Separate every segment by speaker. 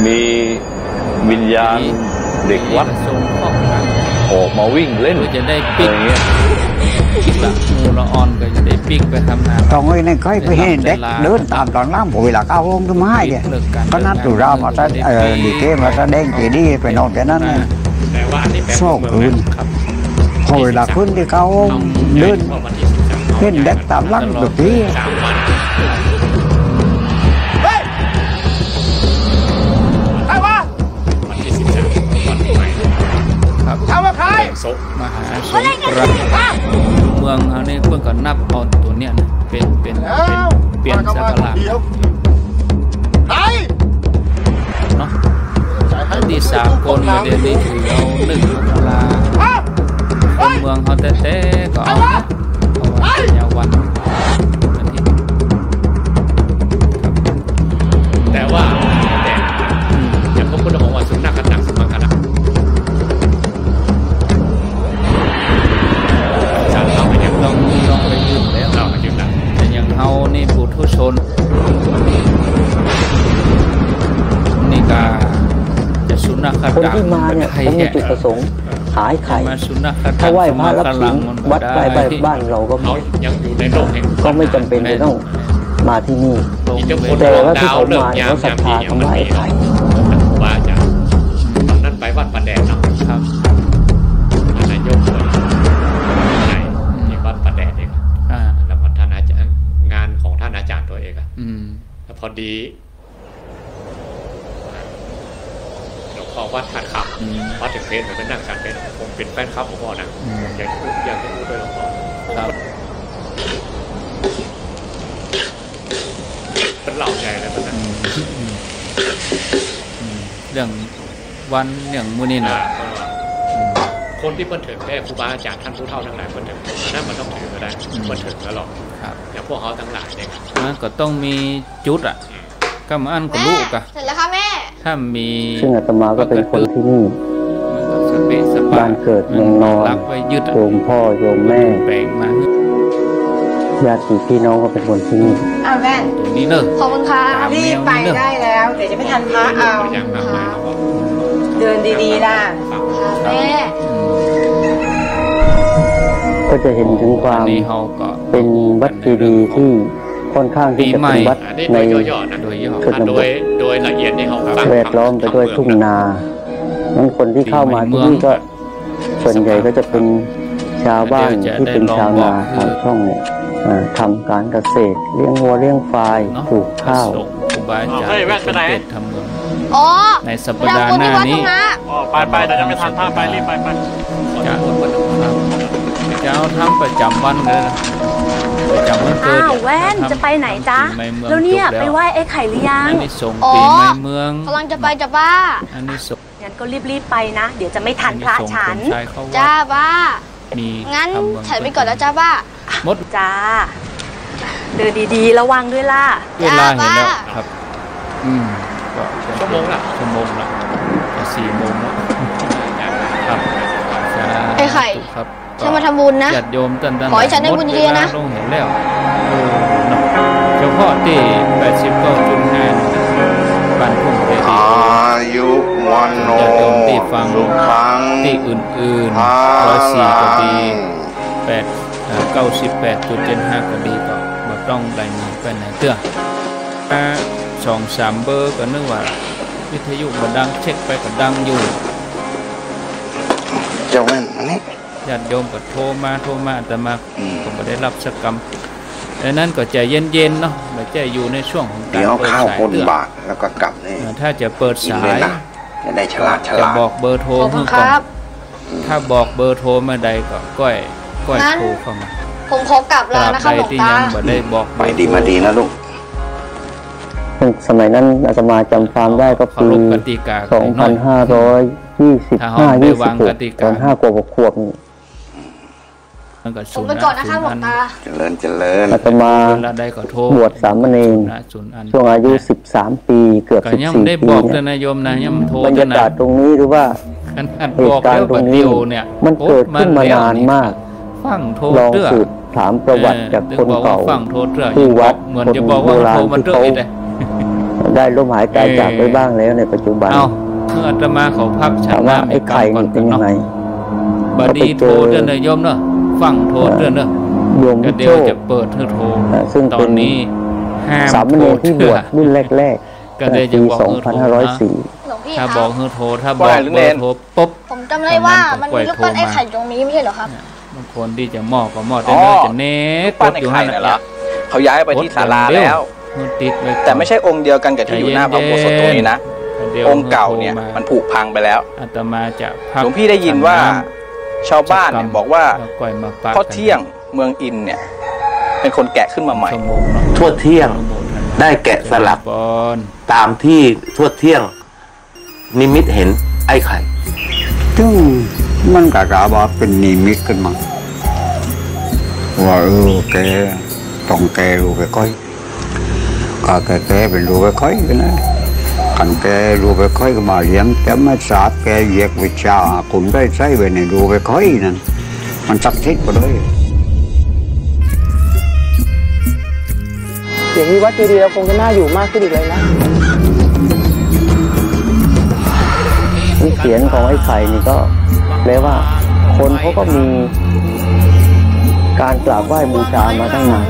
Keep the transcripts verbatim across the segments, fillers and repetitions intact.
Speaker 1: มีวิญญาณเด็กวัดออกมาวิ่งเล่น
Speaker 2: จะได้ปิ๊กละมูละออนก็จะได้ปิ๊กไปทำงาน
Speaker 3: ตรงนี้นี่ค่อยไปเห็นเด็กเดินตามตอนล่างผมเวลาเข้าห้องต้นไม้เนี่ยก็นัดดูเรามาตั้งเออดีเกมาตั้งเด้งกี่ดีไปนอนแค่นั้นโชคคืนพอเวลาขึ้นที่เขาเดินเห็นเด็กตามล่างแบบนี้
Speaker 2: ถามว่าใครมหาสงครามเมืองเขาเนี่ยเพิ่งก็นับเอาตัวเนี้ยเป็นเป็นเป็นเปลี่ยนสักการะเนาะที่สามคนประเด็นนี้ถือเอาหนึ่งเวลาคนเมืองเขาแต่แต่ก็เอาเนี่ยเพราะว่าเป็นยาวัน
Speaker 4: แต่ว่าแต่อย่างพวกพุทธมงคลสุนัขกันหนักสมังกันนะ
Speaker 2: ลองลองไปยืมแล้วเราไปยืมแล้วแต่อย่างเฮานี่ปุถุชนนี่ก็จะสุนัขขัด
Speaker 5: คนที่มาเนี่ยเขามีจุดประสงค์หายไข่ถ้าไหว้พระรับศีลวัดใกล้บ้านเราก็ไม่ก็ไม่จำเป็นจะต้องมาที่นี่แต่ว่าที่เขามาเขาศรัทธาเขาไหว้ไข่
Speaker 4: ว่าจะตอนนั้นไปวัดประแดงเนาะครับนายกเลยที่วัดประแดงเองแล้วท่านอาจารย์งานของท่านอาจารย์ตัวเองอ่ะแล้วพอดีหลวงพ่อวัดขาดขับวัดถึงเพชรเหมือนเป็นนั่งการเพชรผมเป็นแฟนคลับหลวงพ่อนะอยากพูดอยากจะพูดด้วยหลวงพ่อครับเป็นเหล่าใหญ่เลยมัน
Speaker 2: เรื่องวันเรื่องมื้อนี้นะ
Speaker 4: คนที่เพิ่นถึงแม่ครูบาอาจารย์ท่านผู้เฒ่าทั้งหลายเพิ่นถึงนั่นมันต้องถือก็ได้เพิ่นถึงแล้วหรอกอย่างพวกเขาทั้งหลายเนี่ย
Speaker 2: มันก็ต้องมีจุดอ่ะก็มาอันกับลูกอ่ะ
Speaker 6: เสร็จแล้วค่ะแม่
Speaker 2: ถ้ามี
Speaker 5: ซึ่งอาตมาก็เป็นคนที่นี่บ้านเกิดเมืองนอนโยมพ่อโยมแม่
Speaker 2: แปลงมา
Speaker 5: ญาติพี่น้องก็เป็นคนที่นี่
Speaker 6: อ้าวแม่
Speaker 2: ตรงนี้เนอะ
Speaker 6: ขอบคุณค่ะ
Speaker 7: รีบไปได้แล้วเดี๋ยวจะไม่ทันพระเอาเดินดีๆล่ะ
Speaker 6: แม่
Speaker 5: ก็จะเห็นถึงความเป็นวัดดีๆที่ค่อนข้างที่จะเป็นวัดใน
Speaker 4: ชนบทโดยละเอียดนี่เขา
Speaker 5: แวดล้อมไปด้วยทุ่งนานั้นคนที่เข้ามาที่นี่ก็ส่วนใหญ่ก็จะเป็นชาวบ้านที่เป็นชาวนาชาวช่องเนี่ยทำการเกษตรเลี้ยงวัวเลี้ยงควายปลูกข้าว
Speaker 2: ครูบาอาจารย์เป็นทำเมืองในสัปดาห์หน้านี้
Speaker 4: ไปไปแต่จะไม่ทันท่าไปรีบไปไป
Speaker 2: จะจะเอาทำประจำวันเลยนะประจำวันเกิด
Speaker 8: อ้าวแว่นจะไปไหนจ๊ะแล้วเนี่ยไปไหว้ไอ้ไข่หรือยัง
Speaker 2: อันนี้ส่งปีใหม่เมือง
Speaker 6: กำลังจะไปจ้ะป้า
Speaker 2: อันนี้ส่ง
Speaker 8: งั้นก็รีบๆไปนะเดี๋ยวจะไม่ทันพระฉัน
Speaker 6: จ้าป้างั้นฉันไปก่อนแล้วจ้าป้า
Speaker 2: หมด
Speaker 8: จ้าเดินดีๆระวังด้วยล่ะ
Speaker 2: เวลาเห็นแล้วครับอืมก็
Speaker 4: ชั่วโมงละ
Speaker 2: ชั่วโมงละสี่โมงแล้วครับ
Speaker 6: ไอ้ไข่
Speaker 2: ครับ
Speaker 6: ฉันมาทำบุญนะ
Speaker 2: ญาติโยมตัน
Speaker 6: ๆขอให้ฉันได้บุญเยอะๆนะ
Speaker 2: ลงเห็นแล้วเฉพาะที่แปดสิบเก้าจุดห้าบ้านทุ่งเจดีย์
Speaker 9: อายุวันโน
Speaker 2: ญาติโยมที่ฟังที่อื่นๆร้อยสี่ก็ดีแปดเก้าสิบแปดจุดเจ็ดห้าก็ดีก็มาต้องรายงานไปไหนเตื้อถ้าสองสามเบอร์ก็นึกว่าวิทยุมาดังเช็คไปก็ดังอยู่
Speaker 9: เจ้าแม่นอันนี้
Speaker 2: ญาติโยมก็โทรมาโทรมาแต่มาก็ไม่ได้รับสักคำดังนั้นก็ใจเย็นๆเนาะไม่ใจอยู่ในช่วงของการ
Speaker 9: เปิดสายเตือนแล้วก็กลับนี่
Speaker 2: ถ้าจะเปิดสาย
Speaker 9: จะได้ฉลาดฉลาด
Speaker 2: จะบอกเบอร์โทรเพื่อก่อนถ้าบอกเบอร์โทรมาใดก็ก้อยก้อยโทรเข้ามา
Speaker 6: ผมขอกลับแล้วนะคะหลวงตา
Speaker 2: ไม่ได้บอก
Speaker 9: ไปดีมาดีนะลูก
Speaker 5: สมัยนั้นอาตมาจำความได้ก็ปีสองพันห้าร้อยยี่สิบห้ายี่สิบหกตอนห้ากว่าขวบนี่
Speaker 6: ผมไปก่อนนะคะหลวงตา
Speaker 9: เจริญเจริญ
Speaker 5: อาตมาบวชสามเณรช่วงอายุสิบสามปีเกือบสิบสี่ปีเนี่ยบรรยากาศตรงนี้หรือว่าเหตุการณ์ตรงนี้มันเกิดขึ้นมานานมากลองสืบถามประวัติจากคนเก่าที่วัดคนโบราณที่เขาได้ล้มหายตายจากไปบ้างแล้วในปัจจุบัน
Speaker 2: เอาเมื่ออาตมาเขาพักฉันว่า
Speaker 5: ไอ้ไข่นี่เป็นยังไง
Speaker 2: บดีโทรเดือนเลยโยมเนอะฟังโทรเดือนเนอะก็เดี๋ยวจะเปิดเธอโทรตอนนี้ห้าม
Speaker 5: สามเณรที่บวชรุ่นแรกๆ
Speaker 2: ก็ได้จะบอกเธอโทรถ้าบอกเธอโทรถ้าบอกเบอร์โทรปุ๊บ
Speaker 6: ผมจำได้ว่ามันมีลูกปั้นไอ้ไข่ตรงนี้ไม่ใช่เหรอครับ
Speaker 2: บางคนที่จะมอบก็มอบได้เลยจะเน็ต
Speaker 1: ปั้นไอ้ไข่นั่นแหละเขาย้ายไปที่ศาลาแล้วแต่ไม่ใช่องค์เดียวกันกับที่อยู่หน้าพระอุโบสถตรงนี้นะองค์เก่าเนี่ยมันผุพังไปแล้ว
Speaker 2: อาตมาจะ
Speaker 1: หลวงพี่ได้ยินว่าชาวบ้านเนี่ยบอกว่าพ่อเที่ยงเมืองอินเนี่ยเป็นคนแกะขึ้นมาใหม่
Speaker 10: ทวดเที่ยงได้แกะสลักตามที่ทวดเที่ยงนิมิตเห็นไอ้ไข่
Speaker 3: ซึ่งมันกะกะว่าเป็นนิมิตขึ้นมาว่าเออแกต้องแกรู้ไปค่อยก็แกแกเป็นรู้ไปค่อยกันนะขันแกรู้ไปค่อยก็มาเลี้ยงแต่ไม่สาดแกเหยียกวิชาคุณได้ใช้ไปในรู้ไปค่อยนั่นมันจักทิศไปเลย
Speaker 11: อย่างนี้วัดเจดีย์เราคงจะน่าอยู่มากขึ้นอีกเลยนะ
Speaker 5: เสียงของไอ้ไข่นี่ก็แปลว่าคนเขาก็มีการกราบไหว้บูชามาตั้งนาน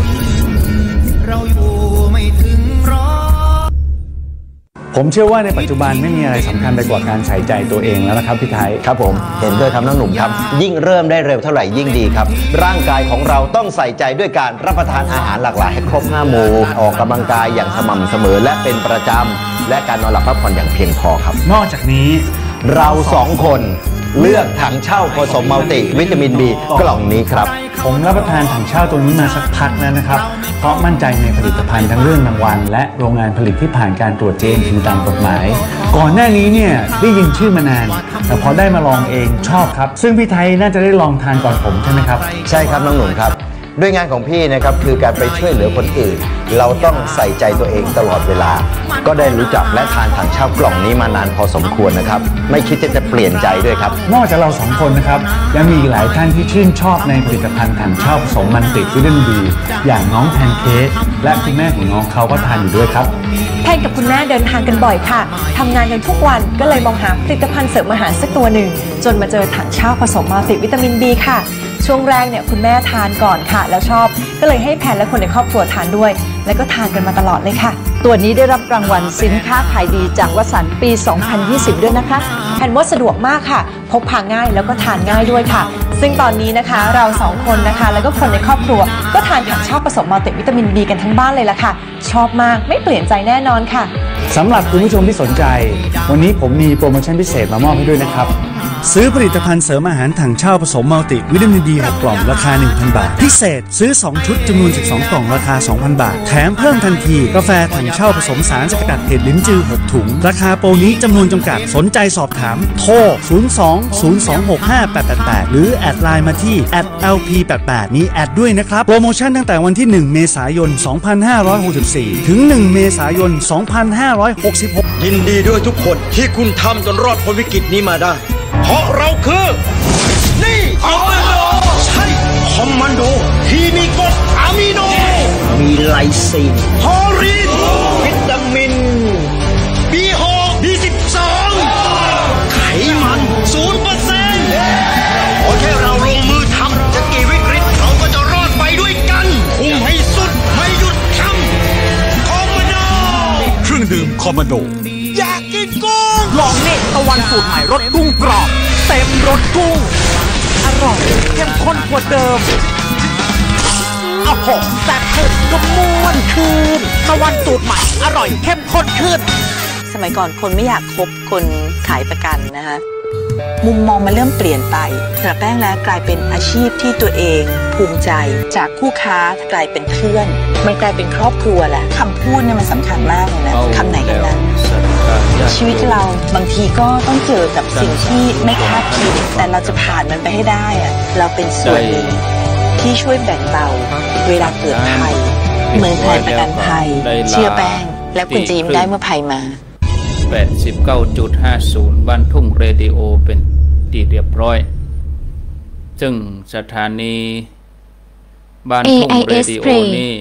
Speaker 12: ผมเชื่อว่าในปัจจุบันไม่มีอะไรสำคัญไปกว่าการใส่ใจตัวเองแล้วนะครับพี่ไทย
Speaker 13: ครับผมเห็นด้วยครับน้องหนุ่มครับยิ่งเริ่มได้เร็วเท่าไหร่ยิ่งดีครับร่างกายของเราต้องใส่ใจด้วยการรับประทานอาหารหลากหลายให้ครบห้าหมู่ออกกำลังกายอย่างสม่ำเสมอและเป็นประจำและการนอนหลับพักผ่อนอย่างเพียงพอครับ
Speaker 12: นอกจากนี้
Speaker 13: เราสองคนเลือกถังเช่าผสมมัลติวิตามิน บี กล่องนี้ครับ
Speaker 12: ผมรับประทานถังเช่าตัวนี้มาสักพักแล้วนะครับเพราะมั่นใจในผลิตภัณฑ์ทั้งเรื่องรางวัลและโรงงานผลิตที่ผ่านการตรวจ เจ เอ็ม ที ตามกฎหมายก่อนหน้านี้เนี่ยได้ยินชื่อมานานแต่พอได้มาลองเองชอบครับซึ่งพี่ไทยน่าจะได้ลองทานก่อนผมใช่ไหมครับ
Speaker 13: ใช่ครับน้องหนุ่มครับด้วยงานของพี่นะครับคือการไปช่วยเหลือคนอื่นเราต้องใส่ใจตัวเองตลอดเวลาก็ได้รู้จักและทานถังเช่ากล่องนี้มานานพอสมควรนะครับไม่คิดจะจะเปลี่ยนใจด้วยครับ
Speaker 12: นอกจากเราสองคนนะครับยังมีหลายท่านที่ชื่นชอบในผลิตภัณฑ์ถังเช่าผสมมันติวิตามินบีอย่างน้องแพนเค้กและคุณแม่ของน้องเขาก็ทานอยู่ด้วยครับ
Speaker 8: แพนกับคุณแม่เดินทางกันบ่อยค่ะทำงานกันทุกวันก็เลยมองหาผลิตภัณฑ์เสริมอาหารสักตัวหนึ่งจนมาเจอถังเช่าผสมมัลติวิตามินบีค่ะช่วงแรกเนี่ยคุณแม่ทานก่อนค่ะแล้วชอบก็เลยให้แพนและคนในครอบครัวทานด้วยแล้วก็ทานกันมาตลอดเลยค่ะ
Speaker 14: ตัวนี้ได้รับรางวัลสินค้าขายดีจากวสันต์ปี สองพันยี่สิบ ด้วยนะคะ
Speaker 8: แพนว่าสะดวกมากค่ะพกพาง่ายแล้วก็ทานง่ายด้วยค่ะซึ่งตอนนี้นะคะเราสองคนนะคะแล้วก็คนในครอบครัวก็ทานถังเช่าผสมมัลติวิตามินบีกันทั้งบ้านเลยล่ะค่ะชอบมากไม่เปลี่ยนใจแน่นอนค่ะ
Speaker 12: สำหรับคุณผู้ชมที่สนใจวันนี้ผมมีโปรโมชั่นพิเศษมามอบให้ด้วยนะครับซื้อผลิตภัณฑ์เสริมอาหารถังเช่าผสมมัลติวิตามินบีหกกล่องราคา หนึ่งพัน บาทพิเศษซื้อสองชุดจำนวนสิบสองกล่องราคา สองพัน บาทแถมเพิ่มทันทีกาแฟถังเช่าผสมสารสกัดเห็ดลิ้นจือหกถุงราคาโปรนี้จำนวนจำกัดสนใจสอบถามโทรศูนย์ สอง ศูนย์ สอง หก ห้า แปด แปด แปดหรือแอดไลน์มาที่ แอท แอล พี แปด แปด นี้แอดด้วยนะครับโปรโมชั่นตั้งแต่วันที่หนึ่งเมษายนสองพันห้าร้อยหกสิบสี่ถึงหนึ่งเมษายนสองพันห้าร้อยหกสิบหก
Speaker 15: ยินดีด้วยทุกคนที่คุณทำจนรอดพ้นวิกฤตนี้มาได้เพราะเราคือนี่คอมมานโดใช่คอมมานโดที่มีกรดอะมิโนมีไลซีนฮอรินวิตามิน บี หก บี สิบสอง ไขมัน ศูนย์เปอร์เซ็นต์ ขอแค่เราลงมือทำจะกี่วิกฤตเราก็จะรอดไปด้วยกันคุมให้สุดไม่หยุดทำคอมมานโด
Speaker 12: เครื่องดื่มคอมมานโด
Speaker 15: อยากกินกุ้ง
Speaker 16: ลองเนตตะวันสูตรใหม่รสกุ้งกรอบเต็มรสกุ้งอร่อยเข้มข้นกว่าเดิมอ้าวโหแต่เผ็ดก็ม้วนคืนตะวันสูตรใหม่อร่อยเข้มข้นขึ้น
Speaker 14: สมัยก่อนคนไม่อยากคบคนขายประกันนะคะมุมมองมันเริ่มเปลี่ยนไปสำหรับแป้งแล้วกลายเป็นอาชีพที่ตัวเองภูมิใจจากคู่ค้ากลายเป็นเพื่อนมันกลายเป็นครอบครัวแหละคำพูดเนี่ยมันสำคัญมากเลยนะคำไหนกันนั้นชีวิตเราบางทีก็ต้องเจอกับสิ่งที่ไม่คาดคิดแต่เราจะผ่านมันไปให้ได้อะเราเป็นส่วนหนึ่งที่ช่วยแบ่งเบาเวลาเกิดภัยเหมือนแผนประกันภัยเชื่อแป้งและคุณจะยิ้มได้เมื่อภัยมา
Speaker 2: แปดสิบเก้าจุดห้าศูนย์ บ้านทุ่งเรดิโอเป็นที่เรียบร้อยซึ่งสถานีบ้านทุ่งเรดิโอนี่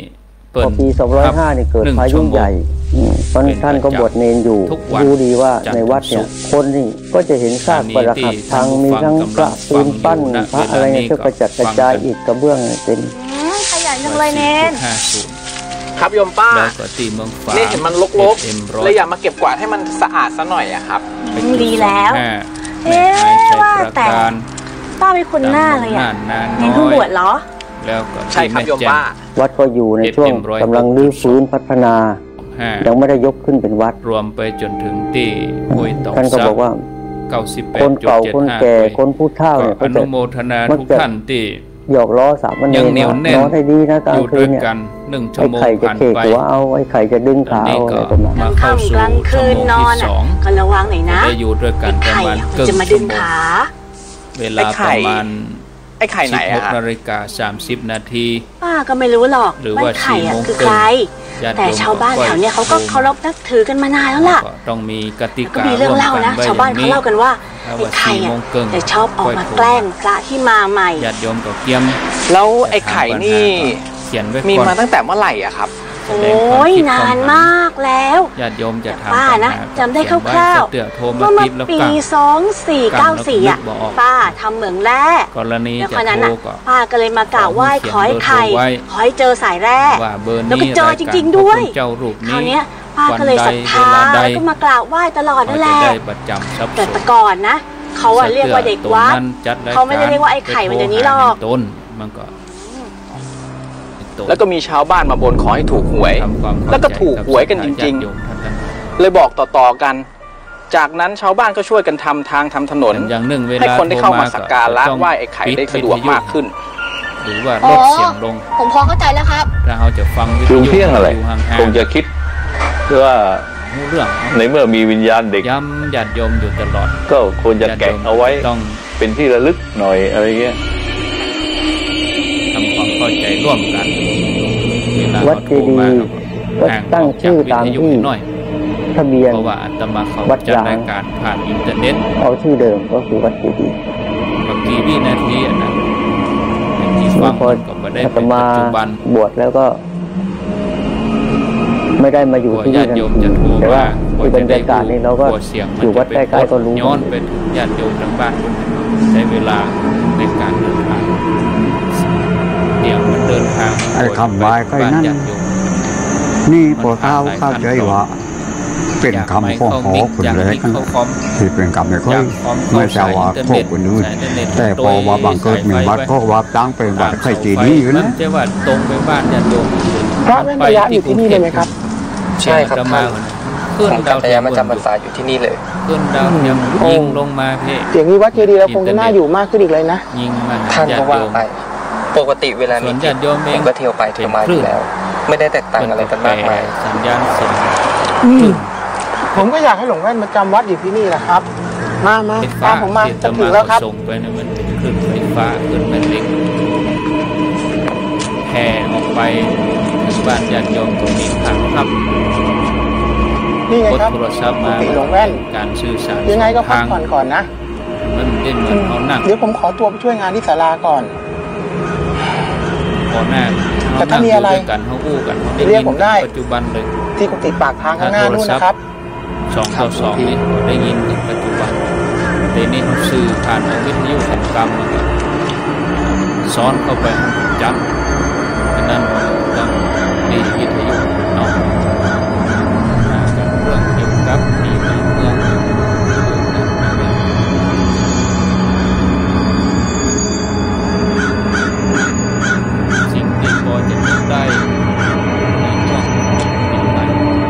Speaker 2: เปิด
Speaker 5: ปีสองร้อยห้านี่เกิดพายุใหญ่ตอนท่านก็บวชเนรอยู่รู้ดีว่าในวัดเนี่ยคนนี่ก็จะเห็นซากปรักหักพังมีทั้งพระปูนปั้นพระอะไรเนี่ยก็กระจัดกระจายอีกกระเบื้องเป็น
Speaker 6: ขยันจังเลยเนร
Speaker 1: ครับโยมป้านี่เห็นมันรกๆเลยอยากมาเก็บกวาดให้มันสะอาดซะหน่อยอะครับ
Speaker 6: ดีแล้วเอ๊ะว่าแต่ป้าเป็นคนหน้าเลยอ่ะเนรเพิ่งบวชเหรอ
Speaker 2: แล้วก็
Speaker 1: ใช่ครับโยมป้า
Speaker 5: วัดก็อยู่ในช่วงกำลังรื้อฟื้นพัฒนายังไม่ได้ยกขึ้นเป็นวัด
Speaker 2: รวมไปจนถึงที่ห้วยตอก
Speaker 5: ท่านก็บอกว่าคนเก่าคนแก่คนผู้เฒ่าเนี่ย
Speaker 2: อนุโมทนาทุกท่านที่
Speaker 5: หยอกล้อสามเณรนอนให้ดีนะกลางคืนเนี่ย
Speaker 2: หนึ่งชั่วโมง
Speaker 5: ผ่านไปหัวเอาไอ้ไข่จะดึงขาเอาอะไรประมาณ
Speaker 2: นั้นเข้าสู่ชั่วโมงที่สอง
Speaker 6: ก็ระวังหน่อยนะ
Speaker 2: ได้อยู่ด้วยกันประมาณเกือบชั่วโมงเวลาประมาณ
Speaker 1: ไอ้ไข่ไหนอะ
Speaker 2: นาฬิกาสามสิบนาที
Speaker 6: ป้าก็ไม่รู้หรอกว่าไข่อะคือใครแต่ชาวบ้านแถวเนี้ยเขาก็เคารพนับถือกันมานานแล้วล่ะ
Speaker 2: ต้องมีกติกา
Speaker 6: ก็มีเรื่องเล่านะชาวบ้านเขาเล่ากันว่าไอ้ไข่อะแต่ชอบออกมาแกล้งพระที่มาใหม่
Speaker 2: ญาติโยมก็เกี่ยม
Speaker 1: แล้วไอ้ไข่นี่มีมาตั้งแต่เมื่อไหร่อะครับ
Speaker 6: โอ้ยนานมากแล้ว
Speaker 2: ญาติโยมจะทำ
Speaker 6: ป้านะจำได้คร่าวๆเมื่อมาปีสองสี่เก้าสี่อ่ะป้าทำเหมืองแร่
Speaker 2: กรณี
Speaker 6: จะโทรป้าก็เลยมากราบไหว้ขอให้ไข่ขอให้เจอสายแร่แล้วก็เจอจริงๆด้วยคราวนี้ป้าก็เลยศรัทธาแล้วก็มากราบไหว้ตลอดนั่นแหละแต่แต่ก่อนนะเขาอะเรียกว่าเด็กวัดเขาไม่ได้เรียกว่าไอ้ไข่มันอย่างนี้หรอก
Speaker 2: ต้นมันก็
Speaker 1: แล้วก็มีชาวบ้านมาบนขอให้ถูกหวยแล้วก็ถูกหวยกันจริงๆเลยบอกต่อๆกันจากนั้นชาวบ้านก็ช่วยกันทำทางทำถนนให้คนได้เข้ามาสักการะไหว้ไอ้ไข่ได้สะดวกมากขึ้น
Speaker 2: หรือว่าลดเสียงลง
Speaker 6: ผมพอเข้าใจแล้วครับ
Speaker 2: ถ้าเขาจะฟัง
Speaker 17: วิทยุเที่ยงอะไรคงจะคิดว่า
Speaker 2: เรื่อง
Speaker 17: ในเมื่อมีวิญญาณเด็ก
Speaker 2: ย้ำญาติโยมอยู่ตลอด
Speaker 17: ก็ควรจะแกะเอาไว้ต้องเป็นที่ระลึกหน่อยอะไรเงี้ย
Speaker 2: ทำความเข้าใจร่วมกัน
Speaker 5: วัดเจดีย์ก็ตั้งชื่อตามที่ทะเบียน
Speaker 2: เพราะว่าอาตมาเขาจัดรายการผ่านอินเทอร์เน็ต
Speaker 5: เอาชื่อเดิมก็คือวัดเจดีย์
Speaker 2: บางทีวินาทีนะที่ฟังก็ไม่ได้เป็นปัจจุบัน
Speaker 5: บวชแล้วก็ไม่ได้มาอยู่ที่นี่กันแต่ว่าที่บรรยากาศนี้เราก็อยู่วัดใกล้ๆก็รู้
Speaker 2: ย้อนไปญาติโยมทางบ้านใช้เวลาในการเดินทางเดี๋ยวมันเดินทาง
Speaker 3: ไอ้คำวายใครนั่นนี่พอเท้าเข้าใจว่าเป็นคำของขอคนแรกที่เป็นคำไม่ค่อยไม่ใช่ว่าพวกคนอื่นแต่พอว่าบางเกิดมีวัดก็ว่าตั้งเป็นวัดใครจีนี่นะ
Speaker 2: ใช่ว่าตรงไปบ้านญาติโยม
Speaker 11: พระแม่ระยะอยู่ที่นี่เลยไหมครับ
Speaker 1: ใช่ครับท่านขึ้นดาวเทียมมาจำพรรษาอยู่ที่นี่เลย
Speaker 2: ขึ้นดาวเทียมยิงลงมาเพ่
Speaker 11: อย่างนี้วัดเจดีย์เราคงจะน่าอยู่มากขึ้นอีกเลยนะ
Speaker 2: ยิงมา
Speaker 1: ท่านก็ว่าไปปกติเวลานี้ผมก็เที่ยวไปเที่ยวมาอยู่แล้วไม่ได้แตกต่างอะไรกันมากมาย
Speaker 2: สัญญาณเสียง
Speaker 11: ผมก็อยากให้หลวงแว่นมาจำวัดอยู่ที่นี่แหละครับมามาตามผมมาจะถึงแล้วครับ
Speaker 2: ส่งไปนะมันเป็นคลื่นไฟฟ้าคลื่นแม่เหล็กแผ่ออกไปถึงบ้านญาติโยมตรงนี้ทางครับ
Speaker 11: นี่ไงครับ
Speaker 2: โทรศัพท์มา
Speaker 11: หลวงแว่น
Speaker 2: การสื่อสาร
Speaker 11: ยังไงก็พักผ่อนก่อนนะ
Speaker 2: มันเด่นเหมือนเขาหนัก
Speaker 11: เดี๋ยวผมขอตัวไปช่วยงานที่ศาลาก่อน
Speaker 2: พอหน้า
Speaker 11: แต่ถ้ามีอะไร
Speaker 2: กันเขาอู้กัน
Speaker 11: เรียกผมได้
Speaker 2: ปัจจุบันเลย
Speaker 11: ที่กุฏิปากทางข้างหน้านู่นนะครับ
Speaker 2: สองต่อสองนี่ได้ยินถึงปัจจุบันแต่นี่เขาสื่อผ่านวิทยุแห่งกรรมนะครับซ้อนเข้าไปจับฉะนั้นต้องมีวิทยุเนาะเรื่องเกี่ยวกับมีเมืองสิ่งที่พอจะนึกได้ในช่วงปีใหม่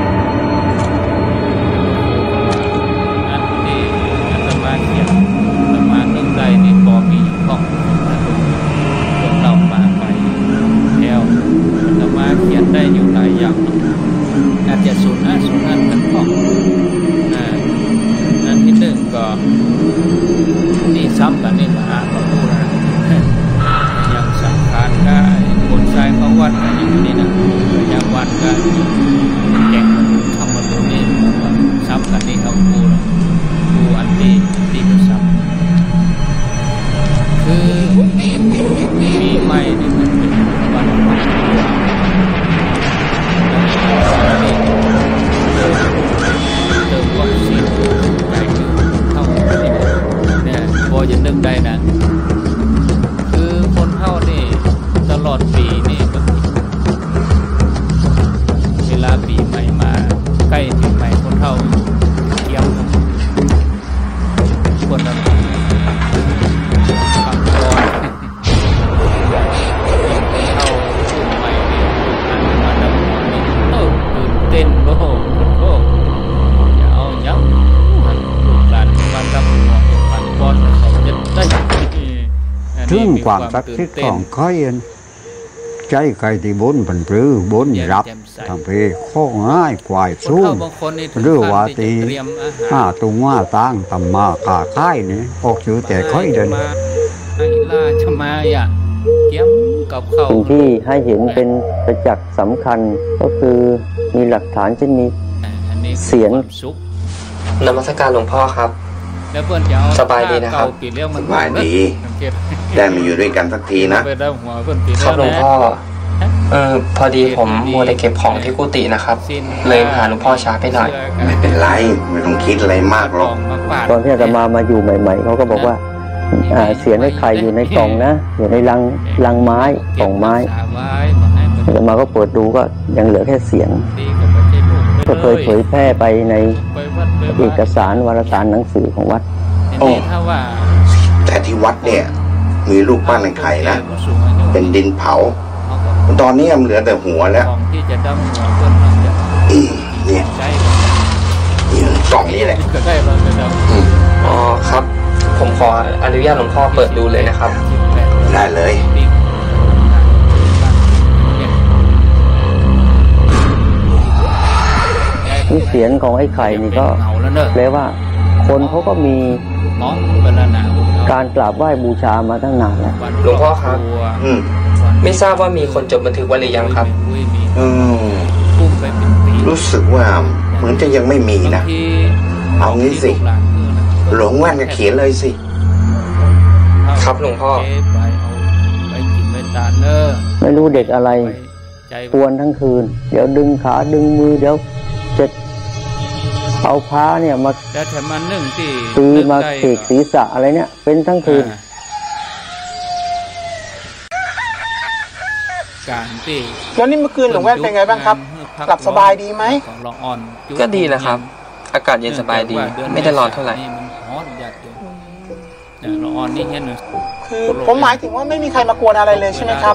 Speaker 2: อันที่อาตมาเขียนอาตมานึกได้นี่พอมีอยู่ข้องเรื่องเล่ามาไปแล้วอาตมาเขียนได้อยู่หลายอย่างอาจจะสูญอาสูญอันกันข้องอันที่หนึ่งก็ที่ซ้ำกันนี่มาอ่านมาพูดนะยังสังขารได้คนใช้เขาวัดกันอย่างนี้นะยังวัดกันแก่งคำว่าตัวนี้ซ้ำกันนี่เขาพูดพูดอันที่ที่ก็ซ้ำคือปีใหม่นี่มันเป็นวันนึกได้นะคือคนเฮานี่ตลอดปีนี่บางทีเวลาปีใหม่มาใกล้ปีใหม่คนเฮาเกี่ยวคนละปังกรเข้าสู่ใหม่นี่มาดำนี่เออตื่นเต้นโอ้โหโอ้อย่าเอายับลูกหลานมาดำหัวปังกรเขาจะได้
Speaker 3: ถึงความศักดิ์สิทธิ์ของใครใจใครที่บนผันปรือๆบนรับทำเพข้อง่ายกวายสู้หรือว่าตีห้าตุงว่าตั้งทำมาขาค่ายนี่ออกชื่อแต่ค่อยเดิน
Speaker 2: ล่าชมาอ่ะเกี่ยมกับเขา
Speaker 5: สิ่งที่ให้เห็นเป็นประจักษ์สำคัญก็คือมีหลักฐานเช่นมีเสียง
Speaker 18: นมัสการหลวงพ่อครับสบายดีนะครับ
Speaker 9: สบายดีได้มาอยู่ด้วยกันสักทีนะครับ
Speaker 18: หลวงพ่อเออพอดีผมมัวแต่เก็บของที่กุฏินะครับเลยหาหลวงพ่อช้าไปหน่อย
Speaker 9: ไม่เป็นไรไม่ต้องคิดอะไรมากหรอก
Speaker 5: ตอนที่อาตมามาอยู่ใหม่ๆเขาก็บอกว่าเสียงไอ้ไข่อยู่ในกล่องนะอยู่ในลังลังไม้กล่องไม้อาตมาก็เปิดดูก็ยังเหลือแค่เสียงก็เคยเผยแพร่ไปในเอกสารวารสารหนังสือของวัด
Speaker 9: โอ้แต่ที่วัดเนี่ยมีรูปปั้นไอ้ไข่นะเป็นดินเผาตอนนี้มันเหลือแต่หัวแล้วเนี่ยกล่องนี้แหละ
Speaker 18: อ๋อครับผมขออนุญาตหลวงพ่อเปิดดูเลยนะครับ
Speaker 9: ได้เลย
Speaker 5: นี่เสียงของไอ้ไข่นี่ก็แปลว่าคนเขาก็มีการกราบไหว้บูชามาตั้งนานแล้ว
Speaker 18: หลวงพ่อครับไม่ทราบว่ามีคนจดบันทึกไว้หรือยังครับ
Speaker 9: อืมรู้สึกว่าเหมือนจะยังไม่มีนะเอางี้สิหลวงแว่นก็เขียนเลยสิ
Speaker 18: ครับหลวงพ่อ
Speaker 5: ไม่รู้เด็กอะไรกวนทั้งคืนเดี๋ยวดึงขาดึงมือเดี๋ยวจะเอาพ้าเนี่ยมาตีมาเขกศีรษะอะไรเนี่ยเป็นทั้งคืน
Speaker 11: แล้วนี่เมื่อคืนหลวงแว่นเป็นไงบ้างครับหลับสบายดีไหม
Speaker 18: ก็ดีแหละครับอากาศเย็นสบายดีไม่ได้ร้อนเท่าไหร่
Speaker 11: คือผมหมายถึงว่าไม่มีใครมากวนอะไรเลยใช่ไหมครับ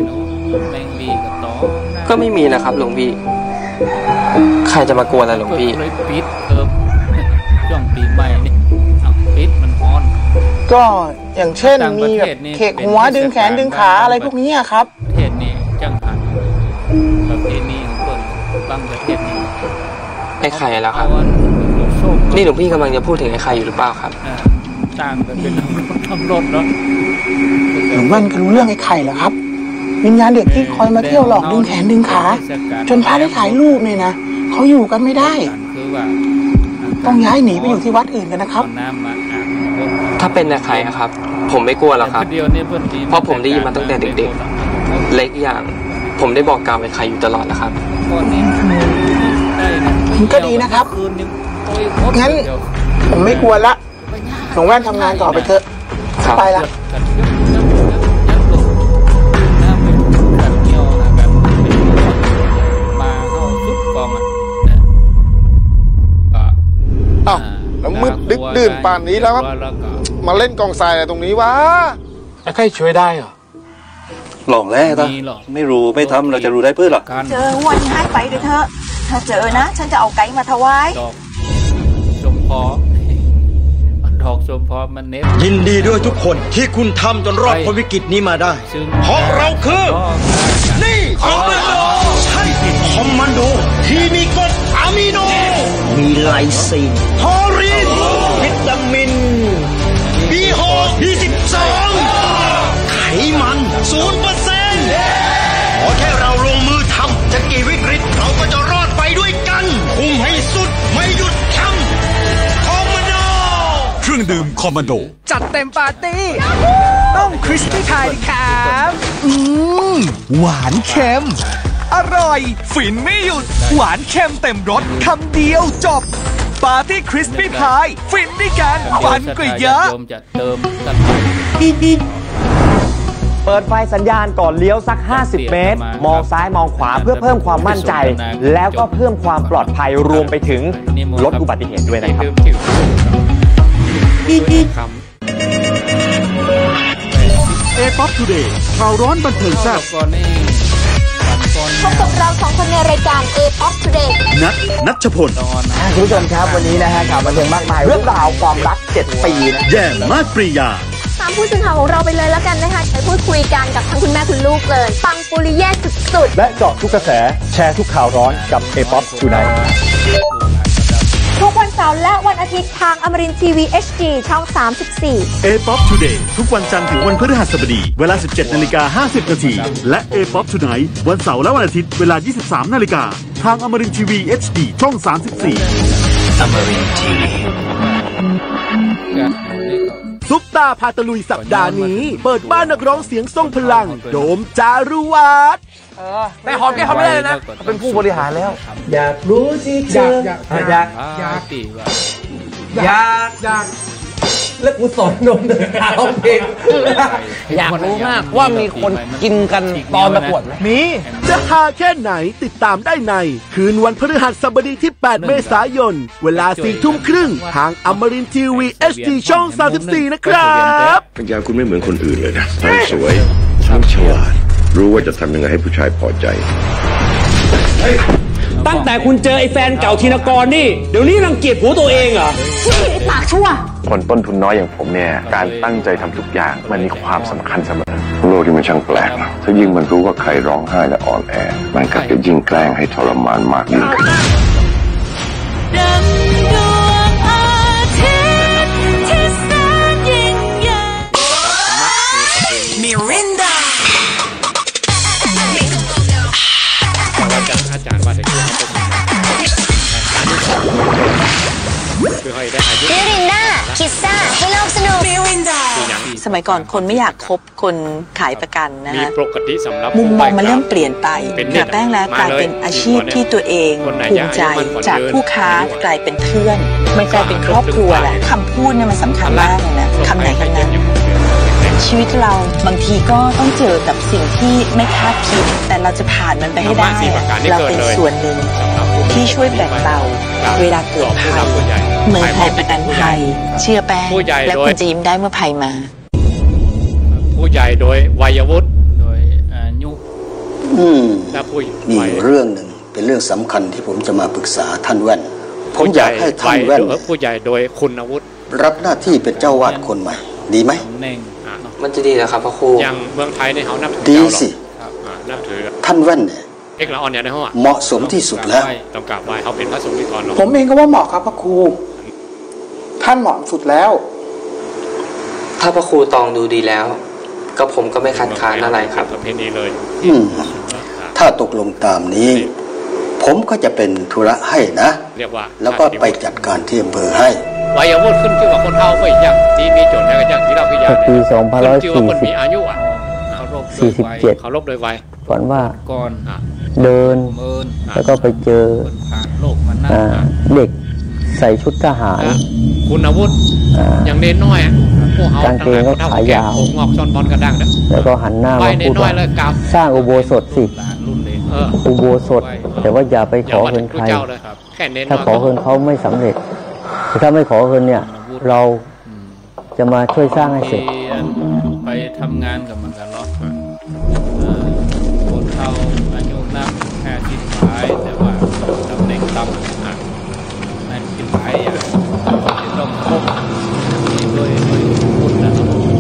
Speaker 18: ก็ไม่มีนะครับหลวงพี่ใครจะมากวนอะไรหลวงพี่
Speaker 2: ปิดเออช่วงปีใหม่นี่ปิดมันฮ้อน
Speaker 11: ก็อย่างเช่นมีแบบเขกหัวดึงแขนดึงขาอะไรพวกนี้ครับ
Speaker 2: ประเทศนี้จังหันประเพณีของคนบางประเทศนี้
Speaker 18: ไอ้ไข่แล้วครับนี่หลวงพี่กำลังจะพูดถึงไอ้ไข่อยู่หรือเปล่าครับ
Speaker 2: ต่างกันเป็นทำรถเนาะ
Speaker 11: หลวงแว่นก็รู้เรื่องไอ้ไข่เหรอครับวิญญาณเด็กที่คอยมาเที่ยวหลอกดึงแขนดึงขาจนพาได้ถ่ายรูปเนี่ยนะเขาอยู่กันไม่ได้ต้องย้ายหนีไปอยู่ที่วัดอื่นกันนะครับ
Speaker 18: ถ้าเป็นไอ้ไข่ครับผมไม่กลัวหรอกครับเพราะผมได้ยินมาตั้งแต่เด็กๆเล็กอย่างผมได้บอกกล่าวไอ้ไข่อยู่ตลอดนะครับ
Speaker 11: มันก็ดีนะครับงั้นผมไม่กลัวละหลวงแว่นทำงานต่อไปเถอะไปละ
Speaker 19: อ้าวแล้วมืดดึกดื่นป่านนี้แล้วครับมาเล่นกองทรายอะไรตรงนี้วะ
Speaker 11: จะใครช่วยได้เหรอ
Speaker 17: หลงแล้วตาไม่รู้ไม่ทำเราจะรู้ได้เพื่อหรอ
Speaker 6: เจอวันให้ไปด้วยเถอะถ้าเจอนะฉันจะเอาไก่มาถวาย
Speaker 2: ชมพอดอกชมพอมันเน็บ
Speaker 15: ยินดีด้วยทุกคนที่คุณทำจนรอดพ้นวิกฤตนี้มาได้เพราะเราคือนี่คอมมานโดใช่คอมมานโดที่มีกรดอะมิโนมีไลซีนทอรีนวิตามิน บี หก บี สิบสอง ไขมัน ศูนย์เปอร์เซ็นต์ ขอแค่เราลงมือทำจะกี่วิกฤตเราก็จะรอดไปด้วยกันคุมให้สุดไม่หยุดทำคอมมานโด
Speaker 16: เครื่องดื่มคอมมานโดจัดเต็มปาร์ตี้ต้องคริสปี้ไทยครับอืมหวานเค็มอร่อยฝินไม่หยุดหวานเค็มเต็มรสคำเดียวจบปาร์ตี้คริสปี้พายฟินด้วยกันฟันก็เยอะ
Speaker 2: จะเติมตัด
Speaker 13: เปิดไฟสัญญาณก่อนเลี้ยวสักห้าสิบเมตรมองซ้ายมองขวาเพื่อเพิ่มความมั่นใจแล้วก็เพิ่มความปลอดภัยรวมไปถึงลดอุบัติเหตุด้วยนะครับ
Speaker 12: เอป๊อปทูเดย์ข่าวร้อนบันเทิงแซ่บ
Speaker 20: พบกับเราสองคนในรายการ เอ ป๊อป Today
Speaker 12: นัทนัชพล
Speaker 13: คุณผู้ชมครับวันนี้นะฮะข่าวบันเทิงมากมายเรื่องราวความรักเจ็ดปีนะ
Speaker 12: แย่มากปรียา
Speaker 20: ตามผู้สื่อข่าวของเราไปเลยแล้วกันนะคะไปพูดคุยกันกับทั้งคุณแม่คุณลูกเลยปังปุริเย่สุดๆ
Speaker 12: และเจาะทุกกระแสแชร์ทุกข่าวร้อนกับ เอ ป๊อป Tonight
Speaker 20: ทุกวันเสาร์และวันอาทิตย์ทางอมรินทร์ทีวี เอช ดี ช่องสามสิบสี่
Speaker 12: เอ ป๊อป Today ทุกวันจันทร์ถึงวันพฤหัสบดีเวลา สิบเจ็ดนาฬิกาห้าสิบนาทีและ เอ ป๊อป Tonight วันเสาร์และวันอาทิตย์เวลา ยี่สิบสามนาฬิกาทางอมรินทร์ทีวี เอช ดี ช่องสามสิบสี่อมรินทร์ทีวี
Speaker 16: ซุปตาพาตะลุยสัปดาห์นี้เปิดบ้านนักร้องเสียงทรงพลังโดมจารุวัฒน์
Speaker 13: แต่หอมแก้เขาไม่ได้เลยนะเป็นผู้บริหารแล้ว
Speaker 11: อยากรู้ที่เธออยากอยากอยากอยากอยากแล้วกูสอนนมเดินเท้าเพลง
Speaker 13: อยากรู้มากว่ามีคนกินกันตอนประกวดไหม
Speaker 16: มีจะหาแค่ไหนติดตามได้ในคืนวันพฤหัสบดีที่แปดเมษายนเวลาสี่ทุ่มครึ่งทางอมรินทร์ทีวี เอช ดี ช่องสามสิบสี่นะครับ
Speaker 21: ปัญญาคุณไม่เหมือนคนอื่นเลยนะทั้งสวยทั้งฉลาดรู้ว่าจะทำยังไงให้ผู้ชายพอใจ
Speaker 22: ตั้งแต่คุณเจอไอ้แฟนเก่าธินกรนี่เดี๋ยวนี้รังเกียจผัวตัวเองเหรอ
Speaker 20: ผู้หญิงปากชั่ว
Speaker 21: คนต้นทุนน้อยอย่างผมเนี่ยการตั้งใจทำทุกอย่างมันมีความสำคัญเสมอโลกที่มันช่างแปลกนะถ้ายิ่งมันรู้ว่าใครร้องไห้และอ่อนแอมันก็จะยิ่งแกล้งให้ทรมานมากยิ่งขึ้น
Speaker 16: มิรินดา
Speaker 4: อาจารย์ว่าจะช่วยให้คือให้ได้อายุ
Speaker 20: มิรินดาคิดซ่าให้โลกสนุกมิรินดา
Speaker 14: สมัยก่อนคนไม่อยากคบคนขายประกันนะ
Speaker 4: มีปกติสำหรับ
Speaker 14: มุมมองมันเริ่มเปลี่ยนไปกระแป้งแล้วกลายเป็นอาชีพที่ตัวเองภูมิใจจากผู้ค้ากลายเป็นเพื่อนมันกลายเป็นครอบครัวแหละคำพูดเนี่ยมันสำคัญมากเลยนะคำไหนกันนั้นชีวิตเราบางทีก็ต้องเจอกับสิ่งที่ไม่คาดคิดแต่เราจะผ่านมันไปให้ได้เราเป็นส่วนหนึ่งที่ช่วยแบ่งเบาเวลาเกิดภัยเมืองไทยประกันภัยเชื่อแป้งและคุณจะยิ้มได้เมื่อภัยมา
Speaker 4: ผู้ใหญ่โดยวัยวุฒิ
Speaker 2: โดยอายุ
Speaker 23: อืมมีเรื่องหนึ่งเป็นเรื่องสำคัญที่ผมจะมาปรึกษาท่านแว่นผมอยากให้ท่านแว่น
Speaker 4: ผู้ใหญ่โดยคุณวุฒิ
Speaker 23: รับหน้าที่เป็นเจ้าวาดคนใหม่ดีไหม
Speaker 18: มันจะดีเหรอครับพระครู
Speaker 4: อย่างเมืองไทยในเขานับถือ
Speaker 23: ดีสิ
Speaker 4: นับถือ
Speaker 23: ท่านแว่นเนี่ย
Speaker 4: เอกละออนเนี่ยในห้อง
Speaker 23: เหมาะสมที่สุดแล้ว
Speaker 4: ต้องกราบไหว้เขาเป็นพระสงฆ์ก่อนเนาะ
Speaker 11: ผมเองก็ว่าเหมาะครับพระครูท่านเหมาะสุดแล้ว
Speaker 18: ถ้าพระครูตองดูดีแล้วก็ผมก็ไม่คัดค้านอะไรครับ
Speaker 4: ประเพณีเลย
Speaker 23: อืมถ้าตกลงตามนี้ผมก็จะเป็นธุระให้นะ
Speaker 4: เรียกว่า
Speaker 23: แล้วก็ไปจัดการที่อำเภอให้
Speaker 4: วัยวุฒิขึ้นชื่อว่าคนเฒ่าไปอย่างที่มีจดแล้วก็อย่างที่เราพิจารณา
Speaker 5: ปีสองพันร้อยสี่สิบ
Speaker 4: มีอายุอ่ะ
Speaker 5: สี่สิบเจ็ด
Speaker 4: เขาลบโดยวัย
Speaker 5: ก่อนว่า
Speaker 2: ก่อน
Speaker 5: เดินแล้วก็ไปเจอเด็กใส่ชุดทหาร
Speaker 4: คุณอาวุธอย่างเน้นน้อยพวกเขา
Speaker 5: กางเกงก็ขายาว
Speaker 4: งอกซอนบอลกระด้าง
Speaker 5: แล้วก็หันหน้ามาพูดว่าสร้างอุโบสถสิอุโบสถแต่ว่าอย่าไปขอเงินใครถ้าขอเงินเขาไม่สำเร็จถ้าไม่ขอเงินเนี่ยเราจะมาช่วยสร้างให้เสร็จ
Speaker 2: ไปทำงานกับมันกันเนาะคนเฒ่าอายุนับแค่สิบปลายแต่ว่าตำแหน่งต่ำนั่นสิบปลายอย่างจะต้องครบโดยโดยพุทธนะ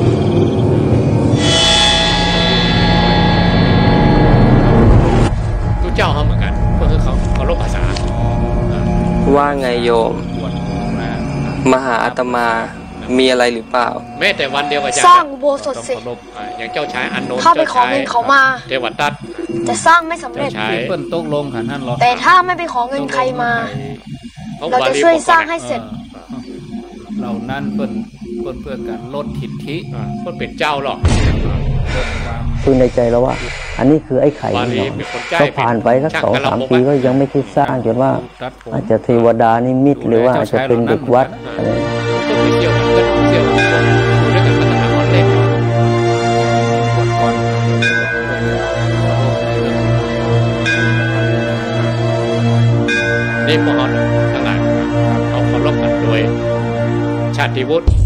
Speaker 4: ทุกเจ้าเขาเหมือนกันก็คือเขาเขาลบภาษา
Speaker 18: ว่าไงโยมมาหาอาตมามีอะไรหรือเปล่า
Speaker 4: แม้แต่วันเดียวกับ
Speaker 20: สร้างอุโบสถสิ
Speaker 4: อย่างเจ้าชายอันโนน
Speaker 20: ถ้าไปขอเงินเขามา
Speaker 4: เทวทัต
Speaker 20: จะสร้างไม่สำเร็จ
Speaker 2: เปิ้นตกลงขันท่านหรอ
Speaker 20: แต่ถ้าไม่ไปขอเงินใครมาเราจะช่วยสร้างให้เสร็จ
Speaker 2: เรานั่นเปิ้นเปิ้นเพื่อการลดทิฐิ
Speaker 4: เปิ้นเป็นเจ้าหรอก
Speaker 5: คือในใจเราว่าอันนี้คือไอ้ไข่เนาะก็ผ่านไปสักสองสามปีก็ยังไม่คิดสร้างจนว่าอาจจะเทวดานิมิตหรือว่าอาจจะเป็นเด็กวัดอะไร
Speaker 4: เกี่ยวกันก็เกี่ยวกันด้วยกันพัฒนาออนเล็กนี่พอทั้งหลายเขาเคารพกันโดยชาติวุฒิ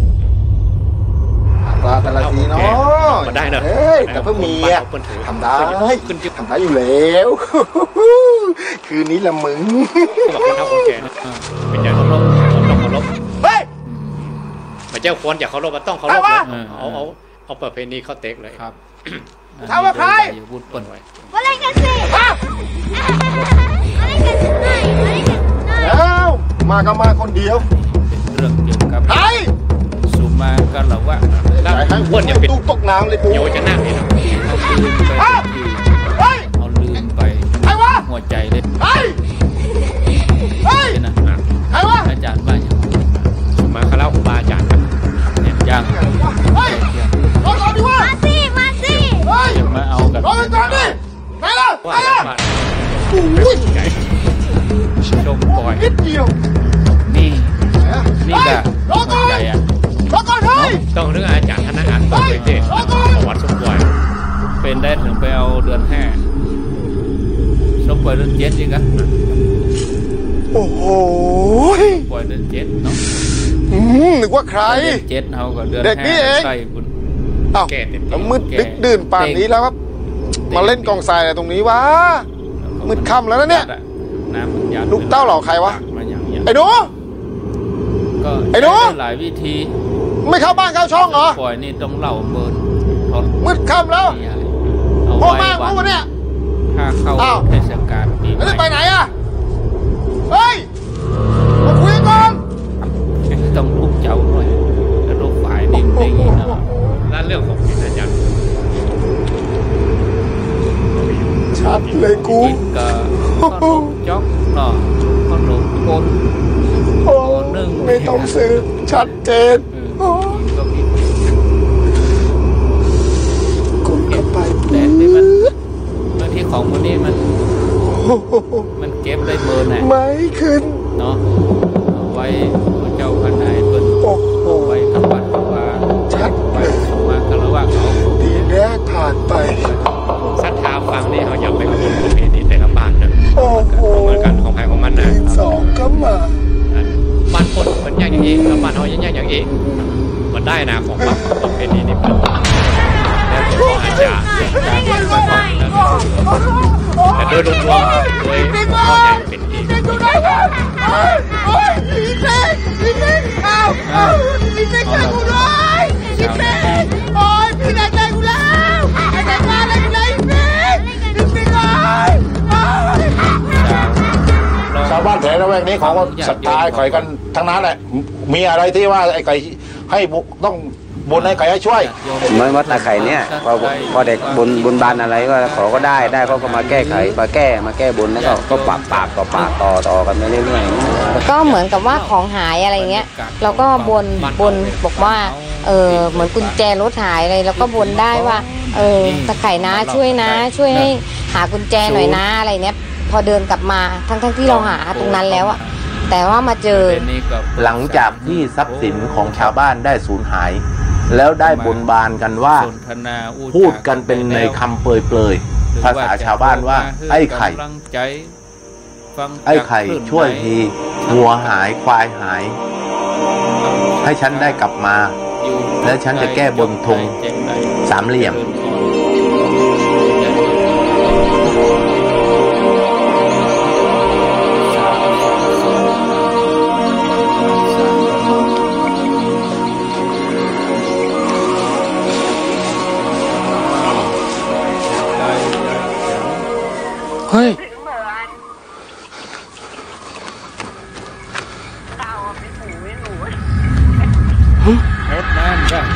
Speaker 19: ปลาแต่ละทีเนาะ
Speaker 4: มาได้เนอะ
Speaker 19: เฮ้ยแต่เพิ่งมีอ่ะทำได้ขึ้นทำได้อยู่แล้วคืนนี้ละมึง
Speaker 4: บอกคนเท่าคนแก่เป็นอย่างเคารพต้องเคารพเฮ้ยมาเจ้าควรอย่าเคารพมันต้องเคารพเลยเอาเอาเอาประเพณีเขาเต็กเลยครับ
Speaker 19: ถามว่าใคร
Speaker 4: วุฒิเปิ้ลไว้
Speaker 20: มาเล่นกันสิ
Speaker 19: แล้วมาก็มาคนเดียว
Speaker 2: เรื่องเกี่ยวกับ
Speaker 19: ใคร
Speaker 2: สุมาก็เราว่า
Speaker 19: ได้ให้อ้วนอย่าเป็นตกน้ำเลยปู
Speaker 4: โยจะนั่งนี่นะ
Speaker 2: เอาลืมไป
Speaker 19: เอาลืมไป
Speaker 2: หัวใจเลย
Speaker 19: เฮ้ยเฮ้ย
Speaker 2: นะ
Speaker 19: ใครวะ
Speaker 2: อาจารย์บ้าน
Speaker 4: สุมาคาราอุบาอาจารย์
Speaker 2: เนี่ยย่าง
Speaker 19: เฮ้ยรอก่อนดิวะ
Speaker 20: มาสิมาสิ
Speaker 19: เฮ้ย
Speaker 2: มาเอากัน
Speaker 19: รอก่อนดิไปแล้วไปแล้ว
Speaker 4: โอ้ยไก่ชมปล่อย
Speaker 19: นิดเดียว
Speaker 2: นี่นี่ก็
Speaker 19: รอก่อน
Speaker 2: ใจอ่ะ
Speaker 19: รอก่อนเฮ้ย
Speaker 4: ต้องเรื่องอาจารย์ธนอันต้องเลยเด็ดวัดสมปล่อย
Speaker 2: เป็นได้ถึงไปเอาเดือนห้าสมปล่อยเดือนเจ็ดจริงกัน
Speaker 19: โอ้โห
Speaker 2: ปล่อยเดือนเจ็ดเนาะ
Speaker 19: อืมนึกว่าใคร
Speaker 2: เจ็ดเขาก็เดือน
Speaker 19: เด็กนี่เอง
Speaker 2: ใช่คุณ
Speaker 19: อ้าวแล้วมืดดึกดื่นป่านนี้แล้วครับมาเล่นกองทรายอะไรตรงนี้วะมืดค่ำแล้วนะเนี่ยลูกเต้าเหล่าใครวะไอ้หนูไอ้หนู
Speaker 2: หลายวิธี
Speaker 19: ไม่เข้าบ้านเข้าช่องเหรอ
Speaker 2: ปล่อยนี่ต้องเหล่าเบิร์น
Speaker 19: มืดค่ำแล้วพ่อมาพ่อเนี่ย
Speaker 2: ถ้าเข้าเทศกาลปี
Speaker 19: ใหม่ไปไหนอ่ะเฮ้ยมาคุยก่อน
Speaker 2: ต้องลูกเจ้าด้วยแล้วลูกฝ่ายนิ่งได้ยินนะ
Speaker 4: นั่นเรื่องของพี่อาจารย์
Speaker 19: ชัดเลยกู
Speaker 2: ก็ขนมจ๊อกหน่อขนมโคน
Speaker 19: โอ้นึ่งไม่ต้องซื้อชัดเจนคุณก็ไป
Speaker 2: แต่ที่มันบางทีของพวกนี้มันมันเก็บได้เบอร์ไหน
Speaker 19: ไม่ขึ้น
Speaker 2: เนาะเอาไว้เจ้าพันไหนเปิดเอาไว้กับวัดกับว่า
Speaker 19: ชัด
Speaker 2: ไปสมาคารวะเขา
Speaker 19: ดีแรกผ่านไป
Speaker 4: ศรัทธาฟังนี่เขาอยากไปขบวนประเพณีแต่ละบ้านนะเหมือนกันของใครของมันนะ
Speaker 19: สองก็มา
Speaker 4: บ้านคนมันยากอย่างนี้แล้วบ้านเขายากอย่างนี้มันได้นะของวัดประเพณีนี่เป็นแล้วก็อาจารย์แต่โดยรวมโดยเข้าใจเป็นเอง
Speaker 19: พี่เต้พี่เต้อ้าวพี่เต้ช่วยกูด้วยพี่เต้โอ้ยพี่เต้ใจกูแล้วไอ้เต้มาอะไรกูเลยพี่พี่เต้ชาวบ้านแถวละแวกนี้เขาก็ศรัทธาไข่กันทั้งนั้นแหละมีอะไรที่ว่าไอ้ไก่ให้ต้องบนไอ้ไก่ให้ช่วย
Speaker 7: เหมือนวัดตาไข่เนี่ยพอพอเด็กบนบนบานอะไรก็ขอก็ได้ได้เขาก็มาแก้ไขมาแก้มาแก้บนแล้วก็ก็ปากปากต่อปากต่อต่อกันไปเรื่อย
Speaker 8: ๆก็เหมือนกับว่าของหายอะไรเงี้ยเราก็บนบนบอกว่าเออเหมือนกุญแจรถหายอะไรแล้วก็บนได้ว่าเออตาไข่นะช่วยนะช่วยให้หากุญแจหน่อยนะอะไรเนี้ยพอเดินกลับมาทั้งทั้งที่เราหาตรงนั้นแล้วอะแต่ว่ามาเจอ
Speaker 13: หลังจากที่ทรัพย์สินของชาวบ้านได้สูญหายแล้วได้บนบานกันว่าพูดกันเป็นในคำเปรยๆภาษาชาวบ้านว่าไอ้ไข่ไอ้ไข่ช่วยทีวัวหายควายหายให้ฉันได้กลับมาและฉันจะแก้บนธงสามเหลี่ยม
Speaker 19: เฮ้ย
Speaker 2: รถน้ำจ้ะ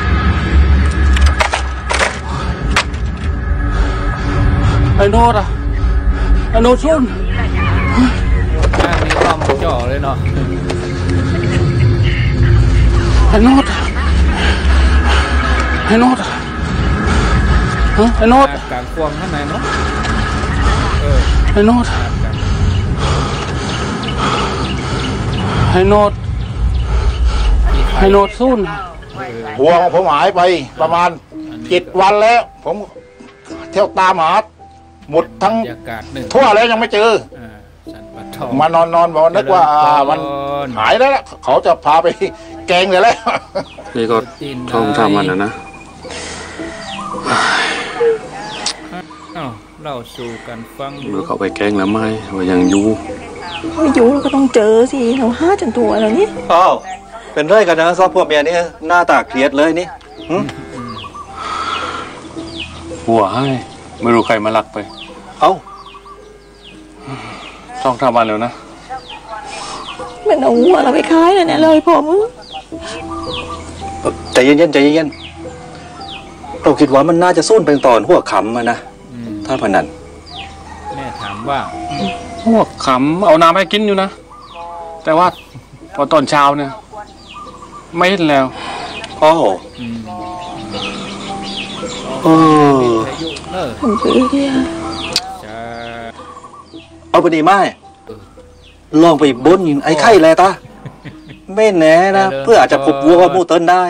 Speaker 19: ไอ้โนดอ่ะไอ้โนดชุน
Speaker 2: น้ำนี่ล้อมจ่อเลยเนาะ
Speaker 19: ไอ้โนดไอ้โนดไ
Speaker 11: ไอ้โน้ต
Speaker 2: กลางควงข้างในเนาะ
Speaker 11: ไอ้โน้ตไอ้โน้ตไอ้โน้ตสู้นะ
Speaker 19: หัวของผมหายไปประมาณเจ็ดวันแล้วผมเที่ยวตามหาหมดทั้งทั่วแล้วยังไม่เจอมานอนนอนบอกนึกว่ามันหายแล้วเขาจะพาไปแกงเลยแล้ว
Speaker 13: นี่ก็ท่องทำมันนะนะ
Speaker 2: เล่าสู่กันฟัง
Speaker 13: เมื่อเขาไปแกงแล้วไม่ว่ายังอยู่
Speaker 14: ไม่อยู่ก็ต้องเจอสิเราห้าจนตัวแล้วนี่
Speaker 13: อ้าวเป็นไรกันนะซอบพวกเมียนี่หน้าตาเครียดเลยนี่
Speaker 11: หัวให้ไม่รู้ใครมาลักไป
Speaker 13: เอ้า
Speaker 11: ท่องทำมันแล้วนะ
Speaker 14: มันเอาหัวเราไปขายเลยเนี่ยเลยผม
Speaker 13: ใจเย็นๆใจเย็นๆเราคิดว่ามันน่าจะสู้เป็นตอนหัวขำมานะถ้าพนัน
Speaker 2: แม่ถามว่า
Speaker 11: หัวขำเอาน้ำให้กินอยู่นะแต่ว่าพอตอนเช้าเนี่ยไม่เห็นแล้ว
Speaker 13: อ๋อเออเอาไปดีไหมลองไปบนไอ้ไข่เลยตาไม่แน่นะเพื่ออาจจะพบวัวมูเตินได้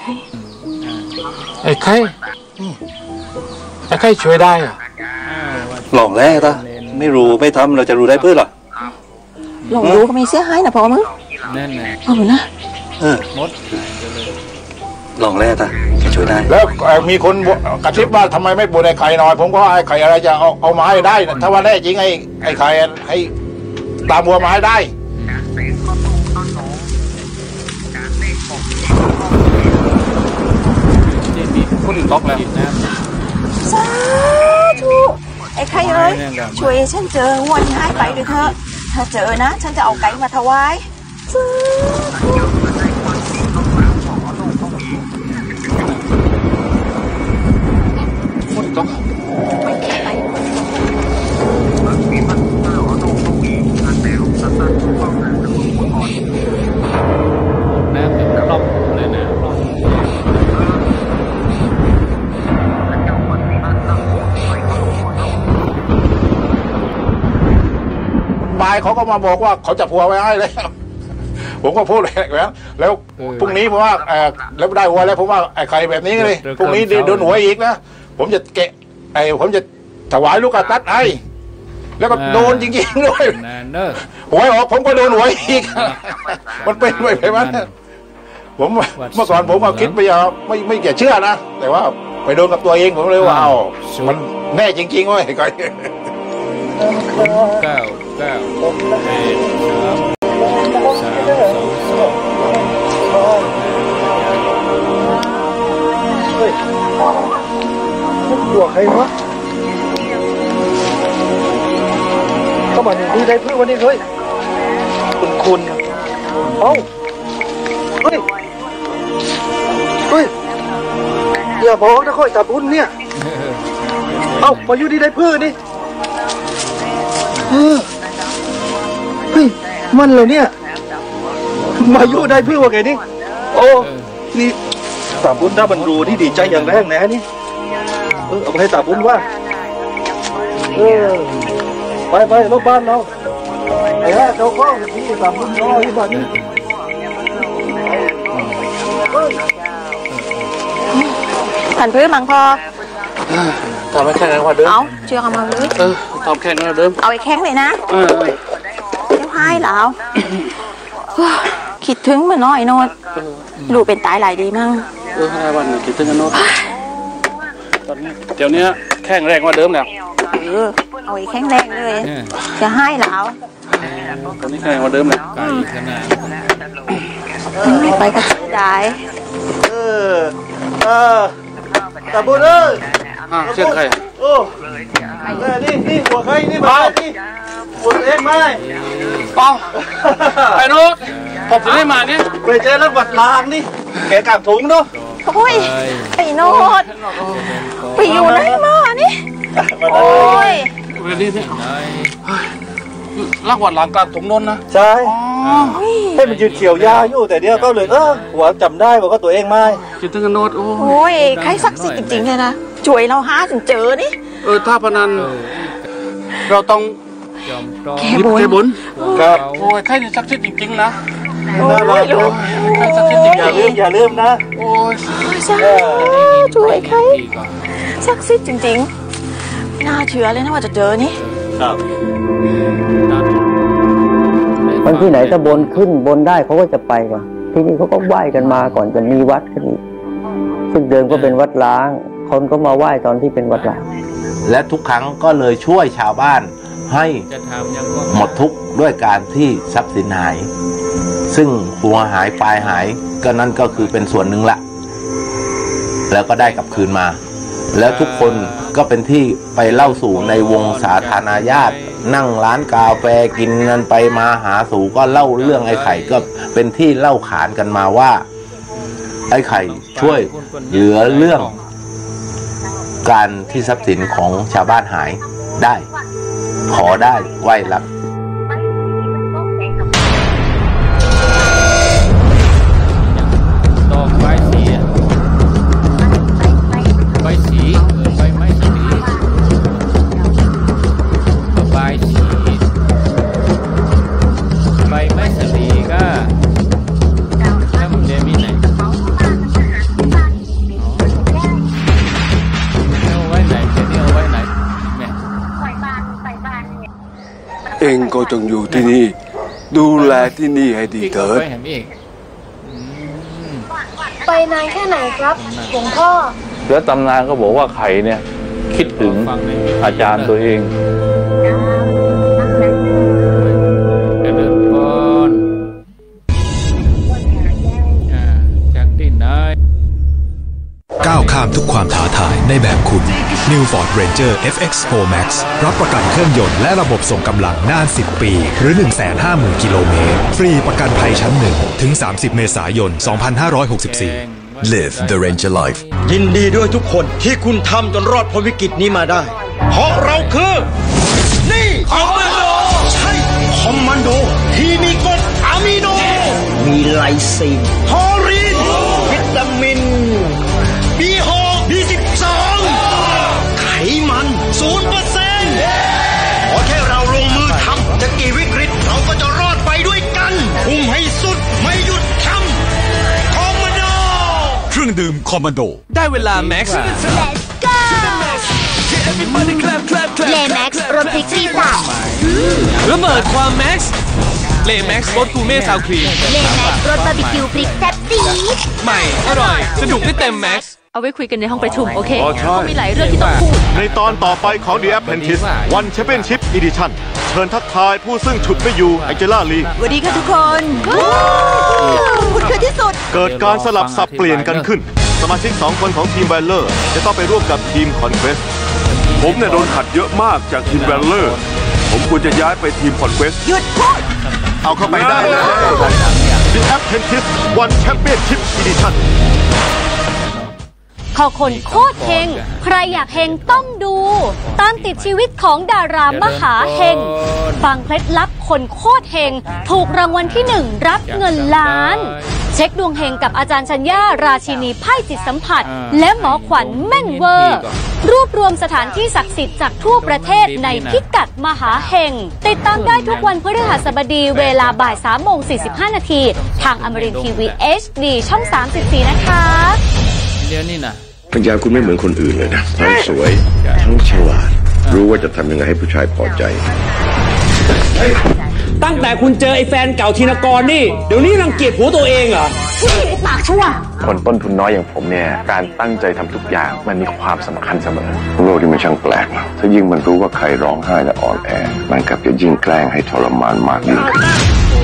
Speaker 11: ไอ้ไข่ไอ้ไข่ช่วยได้อะ
Speaker 13: ลองแล้วตาไม่รู้ไม่ทำเราจะรู้ได้เพื่อหรอ
Speaker 14: ลองรู้ก็ไม่เสียหายนะพอมั้ง
Speaker 2: แน่นเลย
Speaker 14: เอานะ
Speaker 13: เออมดลองแล้วตาช่วยได้
Speaker 19: แล้วมีคนกระซิบว่าทำไมไม่บนไอ้ไข่หน่อยผมก็ไอ้ไข่อะไรจะเอาเอามาให้ได้ถ้าว่าแน่จริงไอ้ไอ้ไข่ให้ตามวัวมาให้ได้
Speaker 11: คุณล็อกแล้ว
Speaker 14: สาธุไอ้ไข่เอ้ยช่วยฉันเจอวัวที่หายไปด้วยเถอะถ้าเจอนะฉันจะเอาไก่มาถวาย
Speaker 11: คุณล็อก
Speaker 2: น้ำเป็นกล่องเลยนะ
Speaker 19: บายเขาก็มาบอกว่าเขาจะพัวไว้ให้แล้วผมก็พูดเลยแล้วแล้วพรุ่งนี้ผมว่าแล้วได้หัวแล้วผมว่าไอ้ไข่แบบนี้เลยพรุ่งนี้โดนหัวอีกนะผมจะแกะไอ้ผมจะถวายลูกกระตัดให้แล้วก็โดนจริงๆด้วยหัวออกผมก็โดนหัวอีกมันเป็นไปแบบนั้นผมเมื่อก่อนผมก็คิดไปอย่าไม่ไม่แก่เชื่อนะแต่ว่าไปโดนกับตัวเองผมเลยว่าเอามันแน่จริงๆเว้ยไก่
Speaker 2: เก้าเก้าแปดสามสามสองสอง
Speaker 11: เฮ้ยหัวใครวะก็มาดีได้เพื่อวันนี้เฮ้ยคุณคุณเอ้าเฮ้ยเฮ้ยอย่าบอกนะค่อยตาบุญเนี่ยเอ้ามาอยู่ดีได้เพื่อนี่เฮ้ยมันเหรอเนี่ยมาอยู่ได้เพื่อว่าไงนี่โอ้นี่ตาบุญถ้ามันรู้ที่ดีใจอย่างแรงแน่นี่เออเอาไปให้ตาบุญว่าเออไปไปรถบ้านเราไอ้ฮะเจ้าข้องที่ตาบุญรอที่บ้านนี่
Speaker 14: หันพื้นมังพอ
Speaker 11: ทำให้แข็งแรงกว่าเดิม
Speaker 14: เอาเชื่อกันมาเลย
Speaker 11: เออทำแข็งกว่าเดิม
Speaker 14: เอาไอ้แข็งเลยนะเออเจ้าให้เหรอคิดถึงมันน้อยโนดดูเป็นตายหลายดีมั่ง
Speaker 11: เออห้าวันคิดถึงกันโนดตอนนี้เดี๋ยวนี้แข็งแรงกว่าเดิมแล้ว
Speaker 14: เออเอาไอ้แข็งแรงเลยจะให้เหรอ
Speaker 11: ตอนนี้แข็งกว่าเดิมแล้ว
Speaker 2: ไกลขนาด
Speaker 14: ไปก็ได้
Speaker 11: เออเออตาบุญเอ้ยเชื่อใครโอ้นี่นี่หัวใครนี่มานี่หัวเองไหมเปล่าไอ้โน้ตผมจะได้มาเนี่ยไปเจอแล้ววัดลางนี่แกกางถุงเนาะ
Speaker 14: โอ้ยไอ้โน้ตไปอยู่ไหนมานี่โอ้ย
Speaker 11: เวลี่เนี่ยลักวัดลางกลางถุงนนนะใช่ ให้มันยืนเขียวยาอยู่แต่เนี้ยก็เลยเออหัวจำได้ว่าก็ตัวเองไม่คิดถึงกันโน้ต
Speaker 14: โอ้ยใครศักดิ์สิทธิ์จริงๆเลยนะช่วยเราหาจนเจอนี่
Speaker 1: เออถ้าพนันเราต้อง
Speaker 14: แค่บุญ
Speaker 1: แค่บุญครับโอ้ยใครนี่ศักดิ์สิทธิ์จริงๆนะโอ้ยลูกใครศักดิ์สิทธิ์จริงอย่าลืมอย่าลืมนะโอ้ย
Speaker 14: ช่วยใครศักดิ์สิทธิ์จริงๆน่าเชื่อเลยนะว่าจะเจอนี่ครับ
Speaker 5: มันที่ไหนถ้าบนขึ้นบนได้เขาก็จะไปก่อนที่นี่เขาก็ไหว้กันมาก่อนจะมีวัดขึ้นอีกซึ่งเดิมก็เป็นวัดล้างคนก็มาไหว้ตอนที่เป็นวัดล้าง
Speaker 13: และทุกครั้งก็เลยช่วยชาวบ้านให้หมดทุกข์ด้วยการที่ทรัพย์สินหายซึ่งหัวหายปลายหายก็นั่นก็คือเป็นส่วนหนึ่งละแล้วก็ได้กลับคืนมาแล้วทุกคนก็เป็นที่ไปเล่าสู่ในวงสาธารณญาตินั่งร้านกาแฟกินกันไปมาหาสู่ก็เล่าเรื่องไอ้ไข่ก็เป็นที่เล่าขานกันมาว่าไอ้ไข่ช่วยเหลือเรื่องการที่ทรัพย์สินของชาวบ้านหายได้ขอได้ไหว้รับ
Speaker 2: ดอกใบสีใบสีใบไม้สีใบสีใบไม้สีก็ถ้ามันเรียนมีไหนเอาไว้ไหนจะนี่เอาไว้ไหนแม่
Speaker 1: เองก็จงอยู่ที่นี่ดูแลที่นี่ให้ดีเถิด
Speaker 20: ไปนานแค่ไหนครับหลวงพ่อ
Speaker 17: แล้วตำนานก็บอกว่าไข่เนี่ยคิดถึงอาจารย์ตัวเอง
Speaker 3: ก้าวข้ามทุกความท้าทายในแบบคุณ New Ford Ranger เอฟ เอ็กซ์ โฟร์ แม็กซ์ รับประกันเครื่องยนต์และระบบส่งกำลังนานสิบปีหรือ หนึ่งแสนห้าหมื่น กิโลเมตรฟรีประกันภัยชั้นหนึ่งถึงสามสิบเมษายนสองพันห้าร้อยหกสิบสี่ Live the Ranger Life
Speaker 15: ยินดีด้วยทุกคนที่คุณทำจนรอดพ้นวิกฤตนี้มาได้เพราะเราคือนี่คอมมานโดใช่คอมมานโดที่มีกรดอะมิโนมีไลซีนทอรีนวิตามิน บี หก บี สิบสอง ไขมัน ศูนย์เปอร์เซ็นต์ ขอแค่เราลงมือทำจะกี่วิกฤตเราก็จะรอดไปด้วยกันพุ่งให้สุดไม่หยุดทำคอมมานโด
Speaker 3: เครื่องดื่มคอมมานโด
Speaker 16: ได้เวลาแม็กซ์
Speaker 20: Let's go เลแม็กซ์รสพริกชี้สับ
Speaker 16: ระเบิดความแม็กซ์เลแม็กซ์รสกูเม่ซาวครีม
Speaker 20: เลแม็กซ์รสบาร์บีคิวพริกแซ่บจี๊ด
Speaker 16: ใหม่อร่อยสนุกได้เต็มแม็กซ์
Speaker 10: เอาไว้คุยกันในห้องประชุมโอเคเขามีหลายเรื่องที่ต้องพูด
Speaker 24: ในตอนต่อไปของ The Apprentice One Championship Edition เชิญทักทายผู้ซึ่งฉุดไม่อยู่ไอเจล่าลี
Speaker 14: สวัสดีค่ะทุกคนคุณคือที่สุด
Speaker 24: เกิดการสลับสับเปลี่ยนกันขึ้นสมาชิกสองคนของทีมแวลเลอร์จะต้องไปร่วมกับทีมคอนเควส
Speaker 17: ผมเนี่ยโดนขัดเยอะมากจากทีมแวลเลอร์ผมควรจะย้ายไปทีมคอนเควส
Speaker 14: หยุดพูด
Speaker 24: เอาเข้าไปได้เลย The Apprentice One Championship Edition
Speaker 20: ขอคนโคตรเฮงใครอยากเฮงต้องดูตามติดชีวิตของดารามหาเฮงฟังเคล็ดลับคนโคตรเฮงถูกรางวัลที่หนึ่งรับเงินล้านเช็คดวงเฮงกับอาจารย์ชัญญาราชินีไพ่จิตสัมผัสและหมอขวัญแม่นเวอร์รวบรวมสถานที่ศักดิ์สิทธิ์จากทั่วประเทศในพิกัดมหาเฮงติดตามได้ทุกวันพฤหัสบดีเวลาบ่ายสามโมงสี่สิบห้านาทีทางอมรินทร์ทีวี เอช ดี ช่องสามสิบสี่นะคะ
Speaker 2: เดี๋ยวนี้นะ
Speaker 21: ปัญญาคุณไม่เหมือนคนอื่นเลยนะทั้งสวยทั้งฉลาดรู้ว่าจะทำยังไงให้ผู้ชายพอใจ
Speaker 22: ตั้งแต่คุณเจอไอ้แฟนเก่าธินกรนี่เดี๋ยวนี้รังเกียจผัวตัวเองเหรอ
Speaker 20: ปากชั่ว
Speaker 21: คนต้นทุนน้อยอย่างผมเนี่ยการตั้งใจทำทุกอย่างมันมีความสำคัญเสมอโลกที่มันช่างแปลกนะถ้ายิ่งมันรู้ว่าใครร้องไห้และอ่อนแอมันกลับจะยิ่งแกล้งให้ทรมานมากยิ่งขึ้น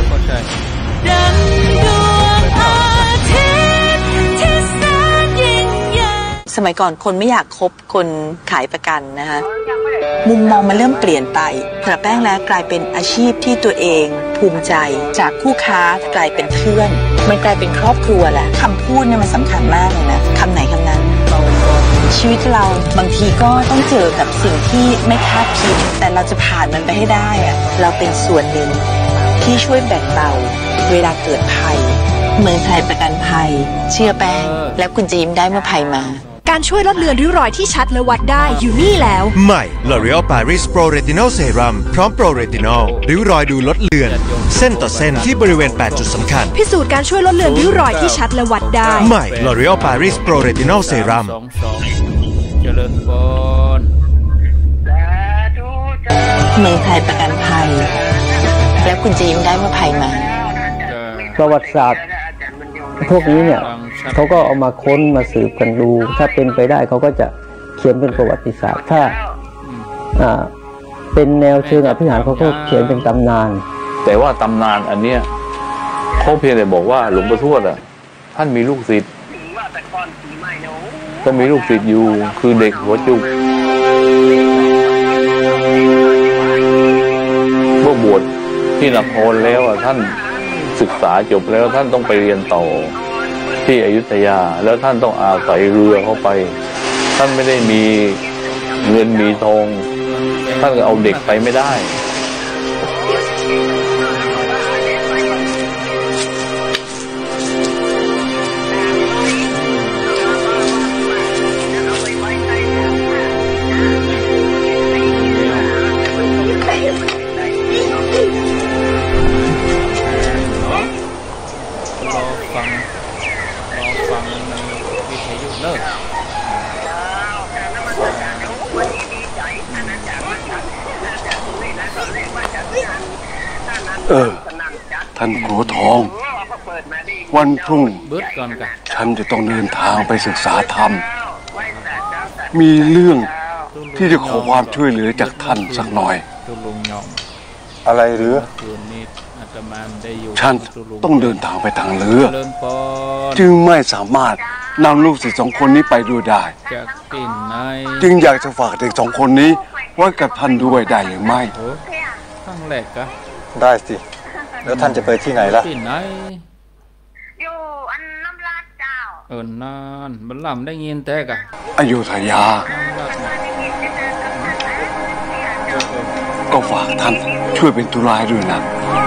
Speaker 14: สมัยก่อนคนไม่อยากคบคนขายประกันนะคะมุมมองมันเริ่มเปลี่ยนไปสำหรับแป้งแล้วกลายเป็นอาชีพที่ตัวเองภูมิใจจากคู่ค้ากลายเป็นเพื่อนมันกลายเป็นครอบครัวแหละคำพูดเนี่ยมันสำคัญมากเลยนะคำไหนคำนั้นชีวิตเราบางทีก็ต้องเจอกับสิ่งที่ไม่คาดคิดแต่เราจะผ่านมันไปให้ได้อะเราเป็นส่วนหนึ่งที่ช่วยแบ่งเบาเวลาเกิดภัยเมืองไทยประกันภัยเชื่อแป้งแล้วคุณจะยิ้มได้เมื่อภัยมา
Speaker 6: การช่วยลดเลือนริ้วรอยที่ชัดและวัดได้อยู่นี่แล้ว
Speaker 3: ใหม่ L'Oreal Paris Pro Retinol Serum พร้อม Pro Retinol ริ้วรอยดูลดเลือนเส้นต่อเส้นที่บริเวณแปดจุดสำคัญ
Speaker 6: พิสูจน์การช่วยลดเลือนริ้วรอยที่ชัดและวัดได้
Speaker 3: ใหม่ L'Oreal Paris Pro Retinol Serum
Speaker 2: เจริญพร
Speaker 14: เมืองไทยประกันภัยแล้วคุณจะยิ้มได้เมื่อภัยมา
Speaker 5: ประวัติศาสตร์พวกนี้เนี่ยเขาก็เอามาค้นมาสืบกันดูถ้าเป็นไปได้เขาก็จะเขียนเป็นประวัติศาสตร์ถ้าอ่าเป็นแนวเชิงอภิหารเขาก็เขียนเป็นตำนาน
Speaker 9: แต่ว่าตำนานอันเนี้ยเขาเพียงแต่บอกว่าหลวงปู่ทวดอ่ะท่านมีลูกศิษย์ก็มีลูกศิษย์อยู่คือเด็กหัวจุกเมื่อบวชที่นครแล้วอ่ะท่านศึกษาจบแล้วท่านต้องไปเรียนต่อที่อยุธยาแล้วท่านต้องอาศัยเรือเข้าไปท่านไม่ได้มีเงินมีทองท่านก็เอาเด็กไปไม่ได้
Speaker 21: เออท่านครูทองวันพรุ่งฉันจะต้องเดินทางไปศึกษาธรรมมีเรื่องที่จะขอความช่วยเหลือจากท่านสักหน่อยอะไรหรือฉันต้องเดินทางไปทางเรือจึงไม่สามารถนำลูกศิษย์สองคนนี้ไปด้วยได้จึงอยากจะฝากเด็กสองคนนี้ไว้กับท่านด้วยได้หรือไม่
Speaker 2: ข้างแรกก็
Speaker 21: ได้สิแล้วท่านจะไปที่ไหนล่ะ
Speaker 2: ที่ไหนอยู่อันน้ำลาดเจ้าเออนานบัลลัมได้ยินแต่กะ
Speaker 21: อยุธยาก็ฝากท่านช่วยเป็นตุลาด้วยนะ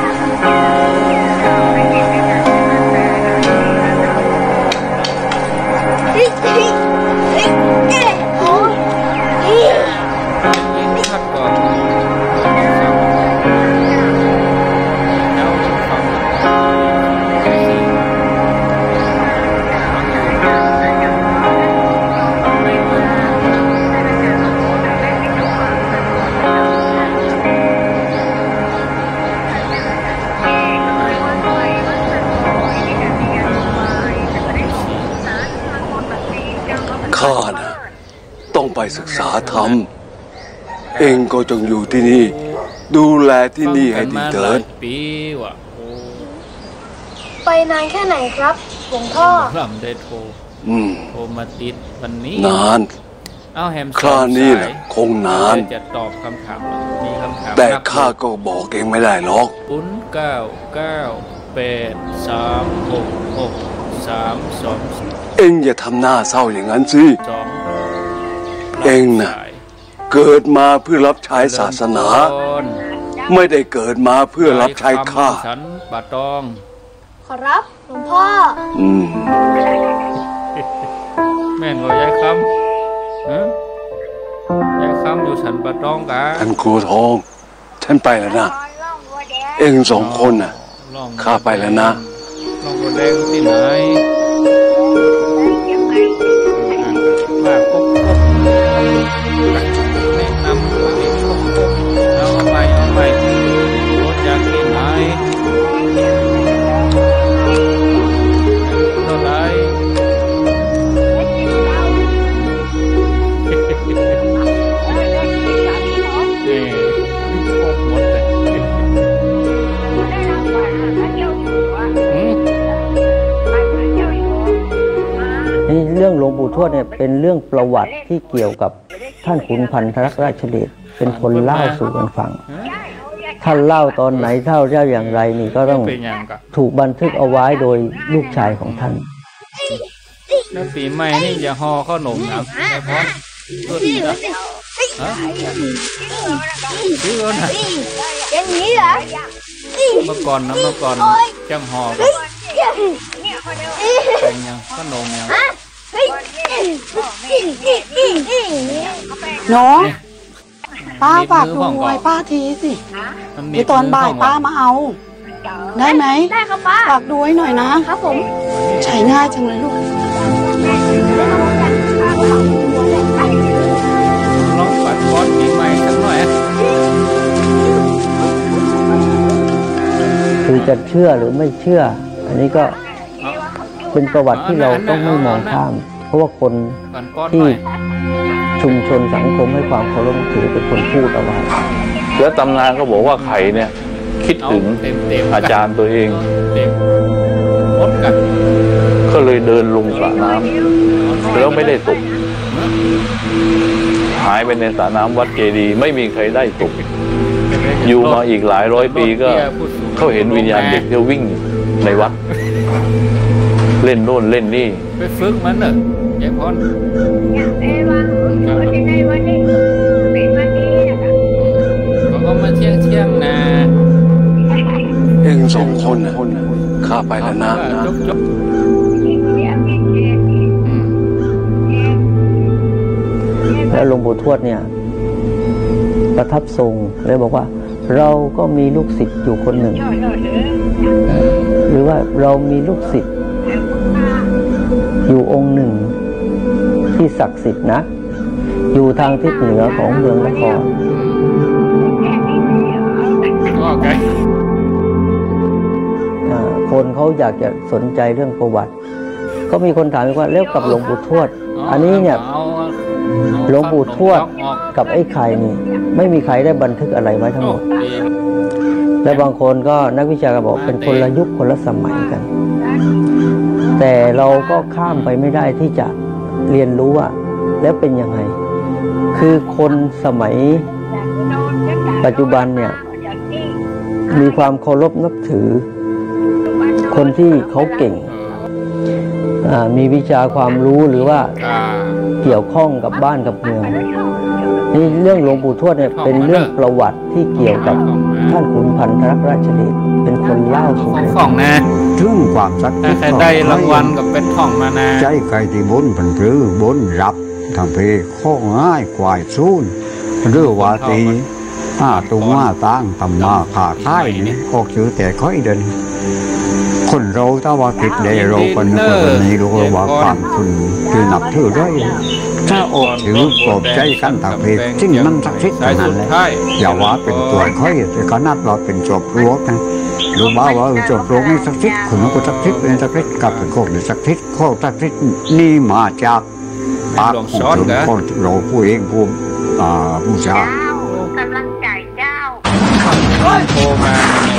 Speaker 21: ข้านะต้องไปศึกษาธรรมเองก็จงอยู่ที่นี่ดูแลที่นี่ให้ดีเถิด
Speaker 20: ไปนานแค่ไหนครับหลวงพ่อ
Speaker 2: ลำได้โทรโทรมาติดวันนี้
Speaker 21: นาน
Speaker 2: เอาแฮม
Speaker 21: คราวนี้แหละคงนาน
Speaker 2: จะตอบคำถามมีคำถาม
Speaker 21: แต่ข้าก็บอกเองไม่ได้หรอก
Speaker 2: ศูนย์เก้าเก้าแปดสามหกหกสามสอง
Speaker 21: เอ็งอย่าทำหน้าเศร้าอย่างนั้นสิเอ็งน่ะเกิดมาเพื่อรับใช้ศาสนาไม่ได้เกิดมาเพื่อรับใช้ข้า
Speaker 2: ฉันบาตอง
Speaker 20: ขอรับหลวงพ่อ
Speaker 21: อืม
Speaker 2: แม่นว่ายายคำฮะยายคำอยู่ฉันบาตองกะ
Speaker 21: ท่านครูทองฉันไปแล้วนะเอ็งสองคนน่ะข้าไปแล้วนะ
Speaker 2: ลองบัวแดงที่ไหนว่าพบพบแนะนำว่ามีพบพบเอาไปเอาไปรถจากที่ไหนรถไหนเอ๊ะพบหมดเลย
Speaker 5: เรื่องหลวงปู่ทวดเนี่ยเป็นเรื่องประวัติที่เกี่ยวกับท่านขุนพันธรักษ์ราชเดชเป็นคนเล่าสู่กันฟังท่านเล่าตอนไหนเท่าเจ้าอย่างไรนี่ก็ต้องถูกบันทึกเอาไว้โดยลูกชายของท่าน
Speaker 2: แล้วปีใหม่นี่จะห่อข้าวหนมครับแต่พอตัวนี้นะฮะซื้อนะ
Speaker 20: อย่างนี้เหรอ
Speaker 2: เมื่อก่อนนะเมื่อก่อนจังห่อเป็นยังขนมยัง
Speaker 11: น้องป้าฝากดูไว้ป้าทีสิเดี๋ยวตอนบ่ายป้ามาเอาได้ไหมได้ครับป้าฝากดูไว้หน่อยนะครับผมใช้ง่ายจังเลยลูก
Speaker 2: ลองปัดบอลปีใหม่สักหน่อย
Speaker 5: คือจะเชื่อหรือไม่เชื่ออันนี้ก็เป็นประวัติที่เราต้องไม่มองข้ามเพราะว่าคนที่ชุมชนสังคมให้ความเคารพถือเป็นคนพูดเอาไว้
Speaker 9: แล้วตำนานก็บอกว่าไข่เนี่ยคิดถึงอาจารย์ตัวเองก็เลยเดินลงสระน้ำแล้วไม่ได้ตกหายไปในสระน้ำวัดเจดีย์ไม่มีใครได้ตกอยู่มาอีกหลายร้อยปีก็เขาเห็นวิญญาณเด็กที่วิ่งในวัดเล่นโน่นเล่นนี่
Speaker 2: ไปฝึกมันเนอะยายพรก็มาเที่ยงเที่ยงนะ
Speaker 21: เองสองคนนะข้าไปแล้วนะ
Speaker 5: แล้วหลวงปู่ทวดเนี่ยประทับทรงเลยบอกว่าเราก็มีลูกศิษย์อยู่คนหนึ่งหรือว่าเรามีลูกศิษย์อยู่องค์หนึ่งที่ศักดิ์สิทธิ์นะอยู่ทางทิศเหนือของเมืองนครคนเขาอยากจะสนใจเรื่องประวัติก็มีคนถามว่าแล้วกับหลวงปู่ทวดอันนี้เนี่ยหลวงปู่ทวดกับไอ้ไข่นี่ไม่มีใครได้บันทึกอะไรไว้ทั้งหมดและบางคนก็นักวิชาการบอกเป็นคนละยุคคนละสมัยกันแต่เราก็ข้ามไปไม่ได้ที่จะเรียนรู้ว่าแล้วเป็นยังไงคือคนสมัยปัจจุบันเนี่ยมีความเคารพนับถือคนที่เขาเก่งมีวิชาความรู้หรือว่าเกี่ยวข้องกับบ้านกับเมืองนี่เรื่องหลวงปู่ทวดเนี่ยเป็นเรื่องประวัติที่เกี่ยวกับท่านขุนพันธรัตนราชเดชเป็นคนเล่าสู่กันฟัง
Speaker 2: นะ
Speaker 4: ถึงความศักดิ์สิทธิ์
Speaker 2: ใครได้รางวัลกับเป็นท่องมานะ
Speaker 4: ใจใครที่บนผันหรือบนรับทำเพข้อง่ายกวายซูนหรือว่าตีห้าตุงห้าตั้งตำมาขาท้ายนี่ออกชื่อแต่ค่อยเดินคนเราถ้าว่าคิดได้เราคนคนนี้รู้ว่าความคุณคือนับถือได้ถ้าออกถือปลอบใจกันตาเพซึ่งมันศักดิ์สิทธิ์ขนาดเลยอย่าว่าเป็นตัวค่อยแต่ขนาดเราเป็นจบรั้วกันรู้บ้าว่าจบรั้วนี่ศักดิ์สิทธิ์คุณก็ศักดิ์สิทธิ์เป็นศักดิ์สิทธิ์กับเป็นโคกในศักดิ์สิทธิ์โคกศักดิ์สิทธิ์นี่มาจากปากของคนเราผู้เองผู้บูชากำลังใจเจ้าโทรมา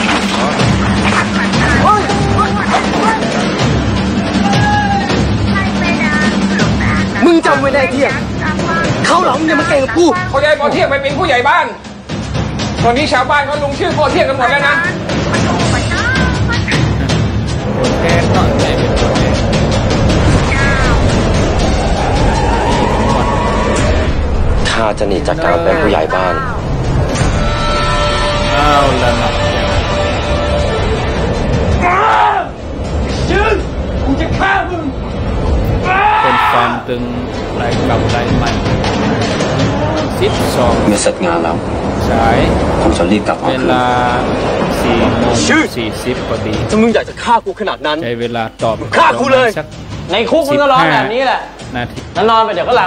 Speaker 15: มึงจำไว้ได้เที่ยงเขาหลงอย่ามาเก่งกับกู
Speaker 12: เขาย้ายพ่อเที่ยงไปเป็นผู้ใหญ่บ้านตอนนี้ชาวบ้านเขาลงชื่อพ่อเที่ยงกันหมดแล้วนะ
Speaker 18: ข้าจะหนีจากการเป็นผู้ใหญ่บ้าน
Speaker 2: เอาละนะ
Speaker 12: ยืนกูจะฆ่ามึง
Speaker 2: เป็นความตึงไหลเก่าไหลใหม่สิบสอง
Speaker 18: เมื่อเสร็จงานแล้ว
Speaker 2: สาย
Speaker 18: ผมจะรีบกลับ
Speaker 2: เวลาสี่โมงสี่สิบพอดี
Speaker 15: ถ้ามึงอยากจะฆ่ากูขนาดนั้น
Speaker 2: ใช้เวลาตอบ
Speaker 15: ฆ่ากูเลย
Speaker 12: ในคุกมึงก็ร้องแบบนี้แหละ
Speaker 2: นาที
Speaker 12: นอนไปเดี๋ยวก็หลับ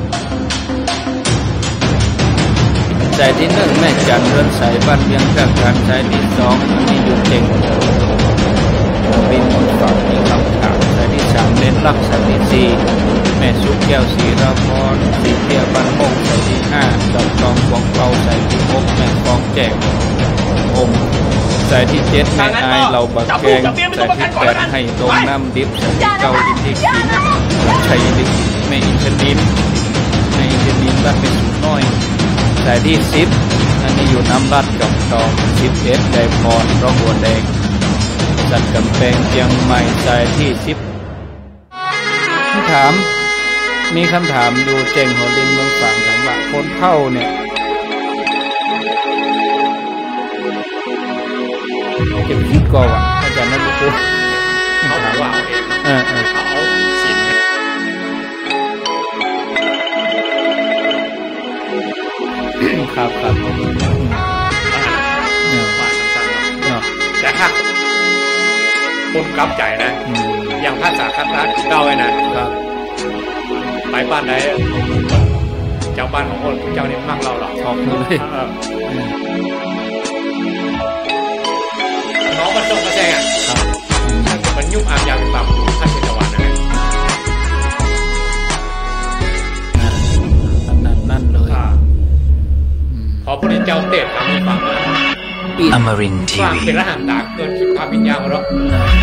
Speaker 2: สายที่หนึ่งแม่จันเรือนสายบ้านเพียงแค่การสายที่สองอันนี้อยู่เก่งบินฝากมีคำถามสายที่สามเล่นรักสายที่สี่แม่สุกแก้วสีราพรสีเทียบันมงสายที่ห้าดอกทองฟองเปาสายที่หกแม่ฟองแจกองสายที่เจ็ดแม่อายเราบักแกงสายที่แปดให้ตรงน้ำดิบสายที่เก้าอินทิกีชัยดิบแม่อินทนินแม่อินทนินบ้านเป็นสุดน้อยสายที่สิบอันนี้อยู่น้ำบัดจอมทองสิบเอ็ดไดพรร้องหัวแดงจัดกำแพงเชียงใหม่สายที่สิบคำถามมีคำถามดูเจงหัวดินเมืองฝั่งถามว่าคนเท่าเนี่ยเก็บคิดก่อนอาจารย์นักบุญเขาถามว่าเองเออเออเขาสิน
Speaker 7: ใจนะอย่างภาษาคัดรักเก้าไว้นะไปบ้านไหนเจ้าบ้านของคนเจ้านี่มากเราหรอขอบคุณเลยน้องมันต้องมาแจ้งมันยุ่งอามยามเป็นบาปอยู่ท่านเป็นตะวันนะ
Speaker 2: นั่นนั่นเลย
Speaker 7: พอพระเจ้าเตะทำให้ฟัง
Speaker 8: อมรินทร์ทีวี
Speaker 7: เป็นรหัสตาเกินคิดภาพวิญญาณของเรา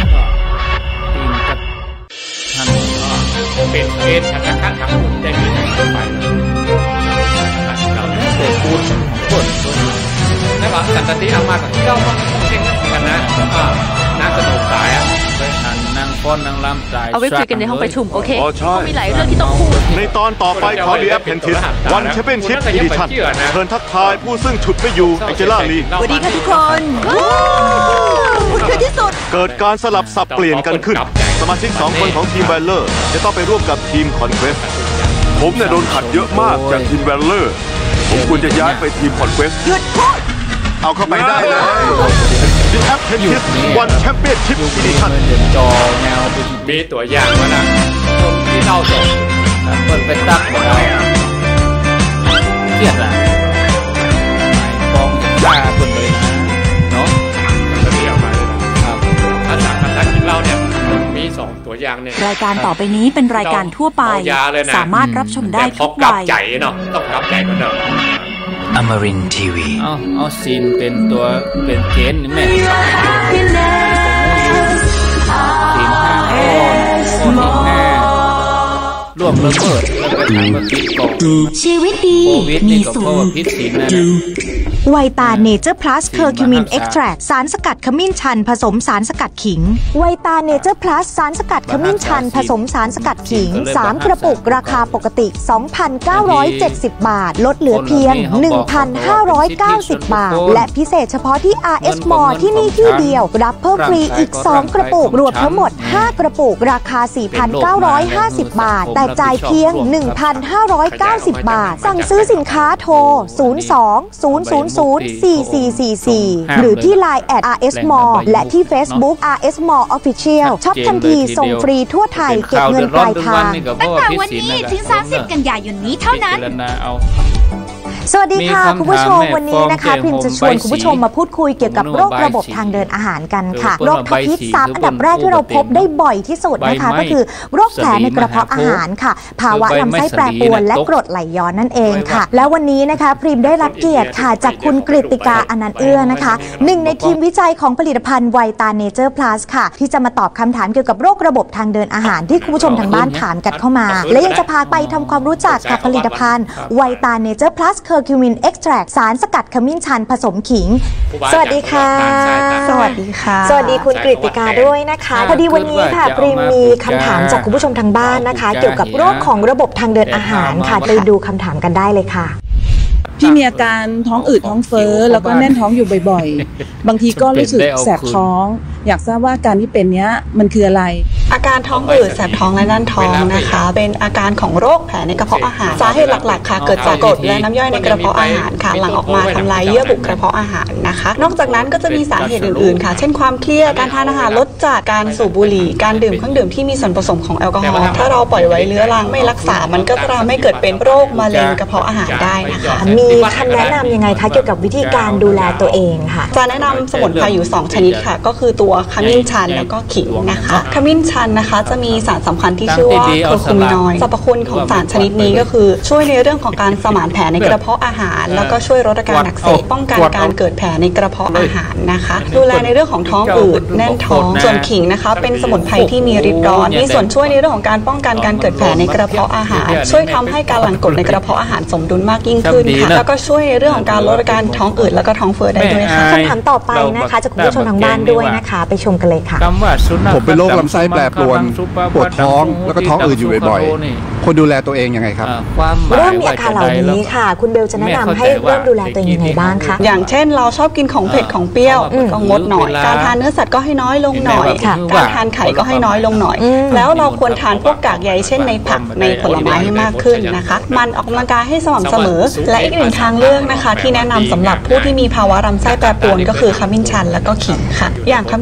Speaker 7: เป็นเอ็นธนาคารทำบุญได้มีในทั่วไปเราเนี่ยเกิดบุญผลนั่นว่าสันติอามากับที่เราต้องเช่นกันนะน่าสนุกสายอ่ะ
Speaker 2: ไปหันนั่งฟ้อนนั่งรำใจ
Speaker 10: เอาไว้คุยกันในห้องประชุมโอเค
Speaker 24: อ๋อใช่
Speaker 10: มีหลายเรื่องที่ต้องพูด
Speaker 24: ในตอนต่อไปของ The Apprentice วันแชมเปี้ยนชิพอีดิชั่นเชิญทักทายผู้ซึ่งฉุดไม่อยู่แองเจล่าลี
Speaker 14: สวัสดีค่ะทุกคนคือที่สุด
Speaker 24: เกิดการสลับสับเปลี่ยนกันขึ้นสมาชิกสองคนของทีมแวลเลอร์จะต้องไปร่วมกับทีมคอนเควสผมเนี่ยโดนขัดเยอะมากจากทีมแวลเลอร์ผมควรจะย้ายไปทีมคอนเควส
Speaker 14: หยุดพูด
Speaker 24: เอาเข้าไปได้เลย The Apprentice วันแชมเปี้ยนชิพอีดิชั่น
Speaker 2: จอแนว
Speaker 7: มีตัวอย่างมานะที่เล่าส่ง
Speaker 2: เปิดไปตักมาได้เครียดอ่ะฟองจะฆ่าคนเลยนะเนาะ
Speaker 7: จะเรียกมาครับภาษาคันทักกินเหล้าเนี่ยมีสองตัวอย่างเนี่ย
Speaker 6: รายการต่อไปนี้เป็นรายการทั่วไปสามารถรับชมได้ทุกวัย
Speaker 7: ใจเนาะต้องกลับใจกันเนาะ
Speaker 8: อมรินทร์ทีวี
Speaker 2: เอาเอาซีนเป็นตัวเป็นเกณฑ์นี่แม่ซีนห้าคนคนที่ห้าร่วมระเบิดแล้วก็ทำมาปิดกอง
Speaker 6: ชีวิตดีมีสูงไวตาเนเจอร์พลัสเคอร์คิวมินเอ็กซ์แทรสารสกัดขมิ้นชันผสมสารสกัดขิงไวตาเนเจอร์พลัสสารสกัดขมิ้นชันผสมสารสกัดขิงสามกระปุกราคาปกติ สองพันเก้าร้อยเจ็ดสิบ บาทลดเหลือเพียง หนึ่งพันห้าร้อยเก้าสิบ บาทและพิเศษเฉพาะที่ อาร์ เอส Mall ที่นี่ที่เดียวรับเพิ่มฟรีอีกสองกระปุกรวมทั้งหมดห้ากระปุกราคา สี่พันเก้าร้อยห้าสิบ บาทแต่จ่ายเพียง หนึ่งพันห้าร้อยเก้าสิบ บาทสั่งซื้อสินค้าโทรศูนย์ สอง ศูนย์ ศูนย์ ศูนย์ สี่ สี่ สี่ สี่ หรือที่ ไลน์ แอท อาร์ เอส Mall และที่ Facebook อาร์ เอส Mall Official ช็อปทันทีส่งฟรีทั่วไทยเก็บเงินปลายทาง
Speaker 20: ตั้งแต่วันนี้ถึงสามสิบกันยายนนี้เท่านั้น
Speaker 6: สวัสดีค่ะคุณผู้ชมวันนี้นะคะพิมจะชวนคุณผู้ชมมาพูดคุยเกี่ยวกับโรคระบบทางเดินอาหารกันค่ะโรคท็อปฮิตสามอันดับแรกที่เราพบได้บ่อยที่สุดนะคะก็คือโรคแผลในกระเพาะอาหารค่ะภาวะลำไส้แปรปรวนและกรดไหลย้อนนั่นเองค่ะแล้ววันนี้นะคะพิมได้รับเกียรติค่ะจากคุณกฤติกาอนันต์เอื้อนะคะหนึ่งในทีมวิจัยของผลิตภัณฑ์ไวตาเนเจอร์พลัสค่ะที่จะมาตอบคำถามเกี่ยวกับโรคระบบทางเดินอาหารที่คุณผู้ชมทางบ้านถามกันเข้ามาและยังจะพาไปทำความรู้จักกับผลิตภัณฑ์ไวตาเนเจอร์พลัสเคอร์คิวมินเอ็กซ์แทรสารสกัดขมิ้นชันผสมขิงสวัสดีค่ะ
Speaker 14: สวัสดีค่ะ
Speaker 6: สวัสดีคุณกฤติกาด้วยนะคะพอดีวันนี้ค่ะปริมมีคำถามจากคุณผู้ชมทางบ้านนะคะเกี่ยวกับโรคของระบบทางเดินอาหารค่ะไปดูคำถามกันได้เลยค่ะ
Speaker 19: พี่มีอาการท้องอืดท้องเฟ้อแล้วก็แน่นท้องอยู่บ่อยๆบางทีก็รู้สึกแสบท้องอยากทราบว่าการที่เป็นเนี้ยมันคืออะไร
Speaker 14: อาการท้องอืดแสบท้องและแน่นท้องนะคะเป็นอาการของโรคแผลในกระเพาะอาหารสาเหตุหลักๆค่ะเกิดจากกรดและน้ำย่อยในกระเพาะอาหารค่ะหลั่งออกมาทำลายเยื่อบุกระเพาะอาหารนะคะนอกจากนั้นก็จะมีสาเหตุอื่นๆค่ะเช่นความเครียดการทานอาหารลดจัดการสูบบุหรี่การดื่มเครื่องดื่มที่มีส่วนผสมของแอลกอฮอล์ถ้าเราปล่อยไว้เรื้อรังไม่รักษามันก็จะทำให้เกิดเป็นโรคมะเร็งกระเพาะอาหารได้นะคะ
Speaker 6: มีคำแนะนำยังไงคะเกี่ยวกับวิธีการดูแลตัวเองค่ะ
Speaker 14: จะแนะนำสมุนไพรอยู่สองชนิดค่ะก็คือตัวขมิ้นชันแล้วก็ขิงนะคะขมิ้นชันนะคะจะมีสารสำคัญที่ชื่อว่าเคอร์คูมินอยด์สรรพคุณของสารชนิดนี้ก็คือช่วยในเรื่องของการสมานแผลในกระเพาะอาหารแล้วก็ช่วยลดอาการอักเสบป้องกันการเกิดแผลในกระเพาะอาหารนะคะดูแลในเรื่องของท้องอืดแน่นท้องส่วนขิงนะคะเป็นสมุนไพรที่มีฤทธิ์ร้อนมีส่วนช่วยในเรื่องของการป้องกันการเกิดแผลในกระเพาะอาหารช่วยทำให้การหลั่งกรดในกระเพาะอาหารสมดุลมากยิ่งขึ้นค่ะแล้วก็ช่วยในเรื่องของการลดอาการท้องอืดแล้วก็ท้องเฟ้อได้ด้วยค่ะ
Speaker 6: คำถามต่อไปนะคะจากคุณผู้ชมทางบ้านด้วยนะคะไปชมกันเลยค่ะ
Speaker 23: ผมเป็นโรคลำไส้แปรปรวนปวดท้องแล้วก็ท้องอืดอยู่บ่อยๆควรดูแลตัวเองยังไงครับ
Speaker 6: เริ่มมีอาการเหล่านี้ค่ะคุณเบลจะแนะนำให้เริ่มดูแลตัวเองยังไงบ้างคะ
Speaker 14: อย่างเช่นเราชอบกินของเผ็ดของเปรี้ยวก็งดหน่อยการทานเนื้อสัตว์ก็ให้น้อยลงหน่อยการทานไข่ก็ให้น้อยลงหน่อยแล้วเราควรทานพวกกากใยเช่นในผักในผลไม้ให้มากขึ้นนะคะมันออกกำลังกายให้สม่ำเสมอและอีกหนึ่งทางเลือกนะคะที่แนะนำสำหรับผู้ที่มีภาวะลำไส้แปรปรวนก็คือขมิ้นชันแล้วก็ขิงค่ะอย่างขมิ้น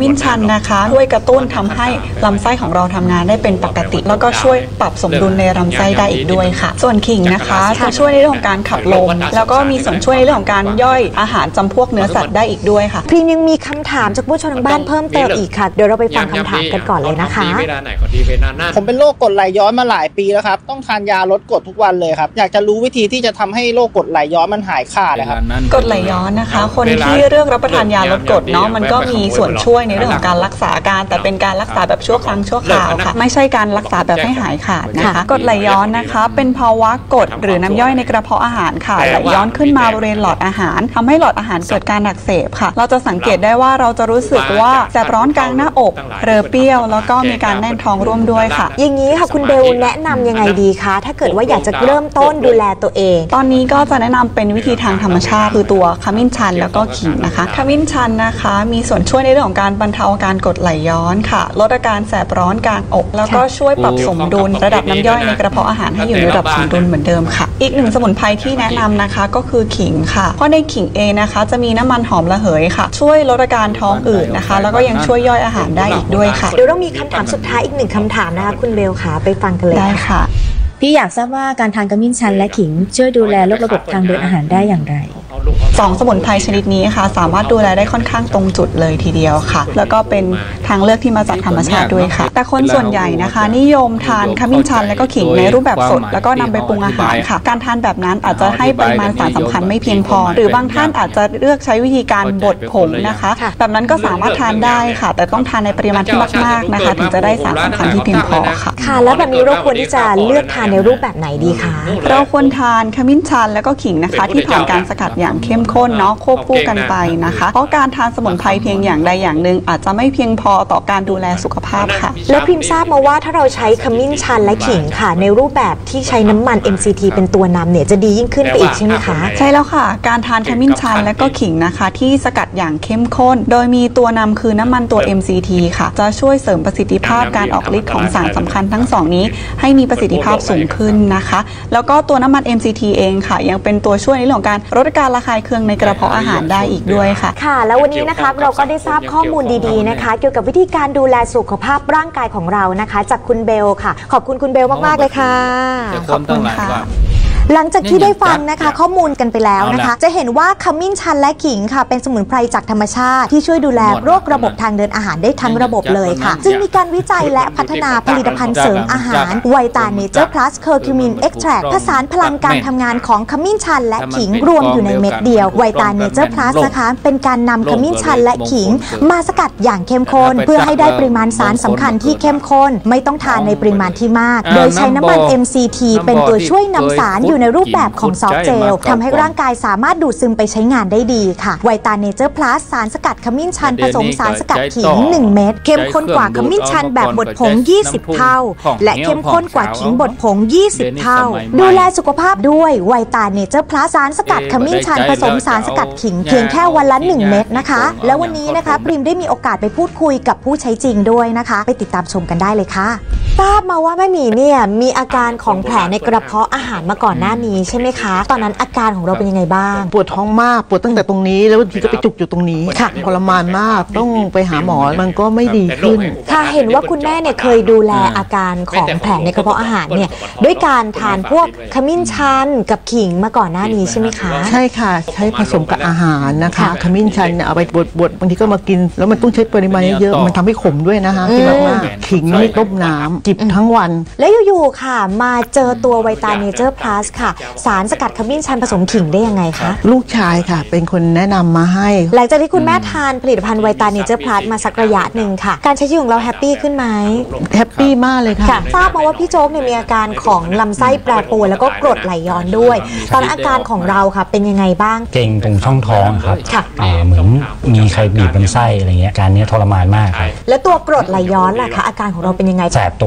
Speaker 1: มิ้นชันนะคะช่วยกระตุ้นทำให้ลำไส้ของเราทำงานได้เป็นปกติแล้วก็ช่วยปรับสมดุลในลำไส้ได้อีกด้วยค่ะส่วนขิงนะคะจะช่วยในเรื่องของการขับลมแล้วก็มีส่วนช่วยในเรื่องของการย่อยอาหารจำพวกเนื้อสัตว์ได้อีกด้วยค่ะ
Speaker 6: พรีมยังมีคำถามจากผู้ชมทางบ้านเพิ่มเติมอีกค่ะเดี๋ยวเราไปฟังคำถามกันก่อนเลยนะคะ
Speaker 11: ผมเป็นโรคกรดไหลย้อนมาหลายปีแล้วครับต้องทานยาลดกรดทุกวันเลยครับอยากจะรู้วิธีที่จะทำให้โรคกรดไหลย้อนมันหายขาดนะครับ
Speaker 1: กรดไหลย้อนนะคะคนที่เลือกรับประทานยาลดกรดเนาะมันก็มีส่วนช่วยในเรื่องของการรักษาการแต่เป็นการรักษาแบบชั่วครั้งชั่วคราวค่ะไม่ใช่การรักษาแบบให้หายขาดนะคะกรดไหลย้อนนะคะเป็นภาวะกรดหรือน้ำย่อยในกระเพาะอาหารค่ะไหลย้อนขึ้นมาบริเวณหลอดอาหารทำให้หลอดอาหารเกิดการอักเสบค่ะเราจะสังเกตได้ว่าเราจะรู้สึกว่าแสบร้อนกลางหน้าอกเรอเปรี้ยวแล้วก็มีการแน่นท้องร่วมด้วยค่ะ
Speaker 6: อย่างนี้ค่ะคุณเบลแนะนำยังไงดีคะถ้าเกิดว่าอยากจะเริ่มต้นดูแลตัวเอง
Speaker 1: ตอนนี้ก็จะแนะนำเป็นวิธีทางธรรมชาติคือตัวขมิ้นชันแล้วก็ขิงนะคะขมิ้นชันนะคะมีส่วนช่วยในเรื่องของการบรรเทาอาการกรดไหลย้อนค่ะลดอาการแสบร้อนกลางอกแล้วก็ช่วยปรับสมดุลระดับน้ำย่อยในกระเพาะอาหารให้อยู่ในระดับสมดุลเหมือนเดิมค่ะอีกหนึ่งสมุนไพรที่แนะนำนะคะก็คือขิงค่ะเพราะในขิงเองนะคะจะมีน้ำมันหอมระเหยค่ะช่วยลดอาการท้องอืดนะคะแล้วก็ยังช่วยย่อยอาหารได้อีกด้วยค่ะ
Speaker 6: เดี๋ยวเรามีคำถามสุดท้ายอีกหนึ่งคำถามนะคะคุณเบลค่ะไปฟังกันเลย
Speaker 1: ได้ค่ะ
Speaker 6: พี่อยากทราบว่าการทานขมิ้นชันและขิงช่วยดูแลโรคระบบทางเดินอาหารได้อย่างไร
Speaker 1: สองสมุนไพรชนิดนี้ค่ะสามารถดูแลได้ค่อนข้างตรงจุดเลยทีเดียวค่ะแล้วก็เป็นทางเลือกที่มาจากธรรมชาติด้วยค่ะแต่คนส่วนใหญ่นะคะนิยมทานขมิ้นชันและก็ขิงในรูปแบบสดแล้วก็นำไปปรุงอาหารค่ะการทานแบบนั้นอาจจะให้ปริมาณสารสำคัญไม่เพียงพอหรือบางท่านอาจจะเลือกใช้วิธีการบดผงนะคะแบบนั้นก็สามารถทานได้ค่ะแต่ต้องทานในปริมาณที่มากๆนะคะถึงจะได้สารสำคัญที่เพียงพอค่ะ
Speaker 6: ค่ะแล้วแบบนี้เราควรที่จะเลือกทานในรูปแบบไหนดีคะ
Speaker 1: เราควรทานขมิ้นชันแล้วก็ขิงนะคะที่ผ่านการสกัดอย่างเข้มข้นเนาะควบคู่กันไปนะคะเพราะการทานสมุนไพรเพียงอย่างใดอย่างหนึ่งอาจจะไม่เพียงพอต่อการดูแลสุขภาพค่ะ
Speaker 6: แล้วพิมทราบมาว่าถ้าเราใช้ขมิ้นชันและขิงค่ะในรูปแบบที่ใช้น้ำมัน เอ็ม ซี ที เป็นตัวนำเนี่ยจะดียิ่งขึ้นไปอีกใช่ไหมคะ
Speaker 1: ใช่แล้วค่ะการทานขมิ้นชันและก็ขิงนะคะที่สกัดอย่างเข้มข้นโดยมีตัวนำคือน้ำมันตัว เอ็ม ซี ที ค่ะจะช่วยเสริมประสิทธิภาพการออกฤทธิ์ของสารสำคัญทั้งสองนี้ให้มีประสิทธิภาพสูงขึ้นนะคะแล้วก็ตัวน้ำมัน เอ็ม ซี ที เองค่ะยังเป็นตัวช่วยในเรื่องของการลดการระคายเคืองในกระเพาะอาหารได้อีกด้วยค่ะ
Speaker 6: ค่ะแล้ววันนี้นะคะเราก็ได้ทราบข้อมูลดีๆนะคะเกี่ยวกับวิธีการดูแลสุขภาพร่างกายของเรานะคะจากคุณเบลค่ะขอบคุณคุณเบลมากๆเลยค่ะ
Speaker 1: ขอบคุณค่ะ
Speaker 6: หลังจากที่ได้ฟังนะคะข้อมูลกันไปแล้วนะคะจะเห็นว่าขมิ้นชันและขิงค่ะเป็นสมุนไพรจากธรรมชาติที่ช่วยดูแลโรคระบบทางเดินอาหารได้ทั้งระบบเลยค่ะจึงมีการวิจัยและพัฒนาผลิตภัณฑ์เสริมอาหารไวตาเนเจอร์พลัสเคอร์คิวมินเอ็กแทรคผสานพลังการทำงานของขมิ้นชันและขิงรวมอยู่ในเม็ดเดียวไวตาเนเจอร์พลัสนะคะเป็นการนำขมิ้นชันและขิงมาสกัดอย่างเข้มข้นเพื่อให้ได้ปริมาณสารสำคัญที่เข้มข้นไม่ต้องทานในปริมาณที่มากโดยใช้น้ำมัน เอ็ม ซี ที เป็นตัวช่วยนำสารอยู่ในรูปแบบของซอฟต์เจลทำให้ร่างกายสามารถดูดซึมไปใช้งานได้ดีค่ะไวตาเนเจอร์พลัสสารสกัดขมิ้นชันผสมสารสกัดขิงหนึ่งเม็ดเข้มข้นกว่าขมิ้นชันแบบบดผงยี่สิบเท่าและเข้มข้นกว่าขิงบดผงยี่สิบเท่าดูแลสุขภาพด้วยไวตาเนเจอร์พลัสสารสกัดขมิ้นชันผสมสารสกัดขิงเพียงแค่วันละหนึ่งเม็ดนะคะแล้ววันนี้นะคะปริมได้มีโอกาสไปพูดคุยกับผู้ใช้จริงด้วยนะคะไปติดตามชมกันได้เลยค่ะทราบมาว่าแม่หมีเนี่ยมีอาการของแผลในกระเพาะอาหารมาก่อนหน้านี้ใช่ไหมคะตอนนั้นอาการของเราเป็นยังไงบ้าง
Speaker 13: ปวดท้องมากปวดตั้งแต่ตรงนี้แล้วบางทีก็ไปจุกอยู่ตรงนี้ค่ะทรมานมากต้องไปหาหมอมันก็ไม่ดีขึ้น
Speaker 6: ค่ะเห็นว่าคุณแม่เนี่ยเคยดูแลอาการของแผลในกระเพาะอาหารเนี่ยด้วยการทานพวกขมิ้นชันกับขิงมาก่อนหน้านี้ใช่ไหมคะ
Speaker 13: ใช่ค่ะใช้ผสมกับอาหารนะคะขมิ้นชันเนี่ยเอาไปบดๆบางทีก็มากินแล้วมันต้องใช้ปริมาณเยอะๆมันทำให้ขมด้วยนะคะที่มากๆขิงนี่ต้มน้ำจิบทั้งวัน
Speaker 6: แล้วอยู่ๆค่ะมาเจอตัวไวตาเนเจอร์พลัสค่ะสารสกัดขมิ้นชันผสมขิงได้ยังไงคะ
Speaker 13: ลูกชายค่ะเป็นคนแนะนำมาให้
Speaker 6: หลังจากที่คุณแม่ทานผลิตภัณฑ์ไวตาเนเจอร์พลัสมาสักระยะหนึ่งค่ะการใช้ชีวิตของเราแฮปปี้ขึ้นไหม
Speaker 13: แฮปปี้มากเลยค่ะ
Speaker 6: ทราบมาว่าพี่โจ๊กเนี่ยมีอาการของลำไส้แปรปรวนแล้วก็กรดไหลย้อนด้วยตอนอาการของเราค่ะเป็นยังไงบ้าง
Speaker 16: เกร็งตรงช่องท้องครับเหมือนมีใครบีบลำไส้อะไรเงี้ยการนี้ทรมานมากครับ
Speaker 6: แล้วตัวกรดไหลย้อนล่ะคะอาการของเราเป็นยังไง
Speaker 16: แสบตรง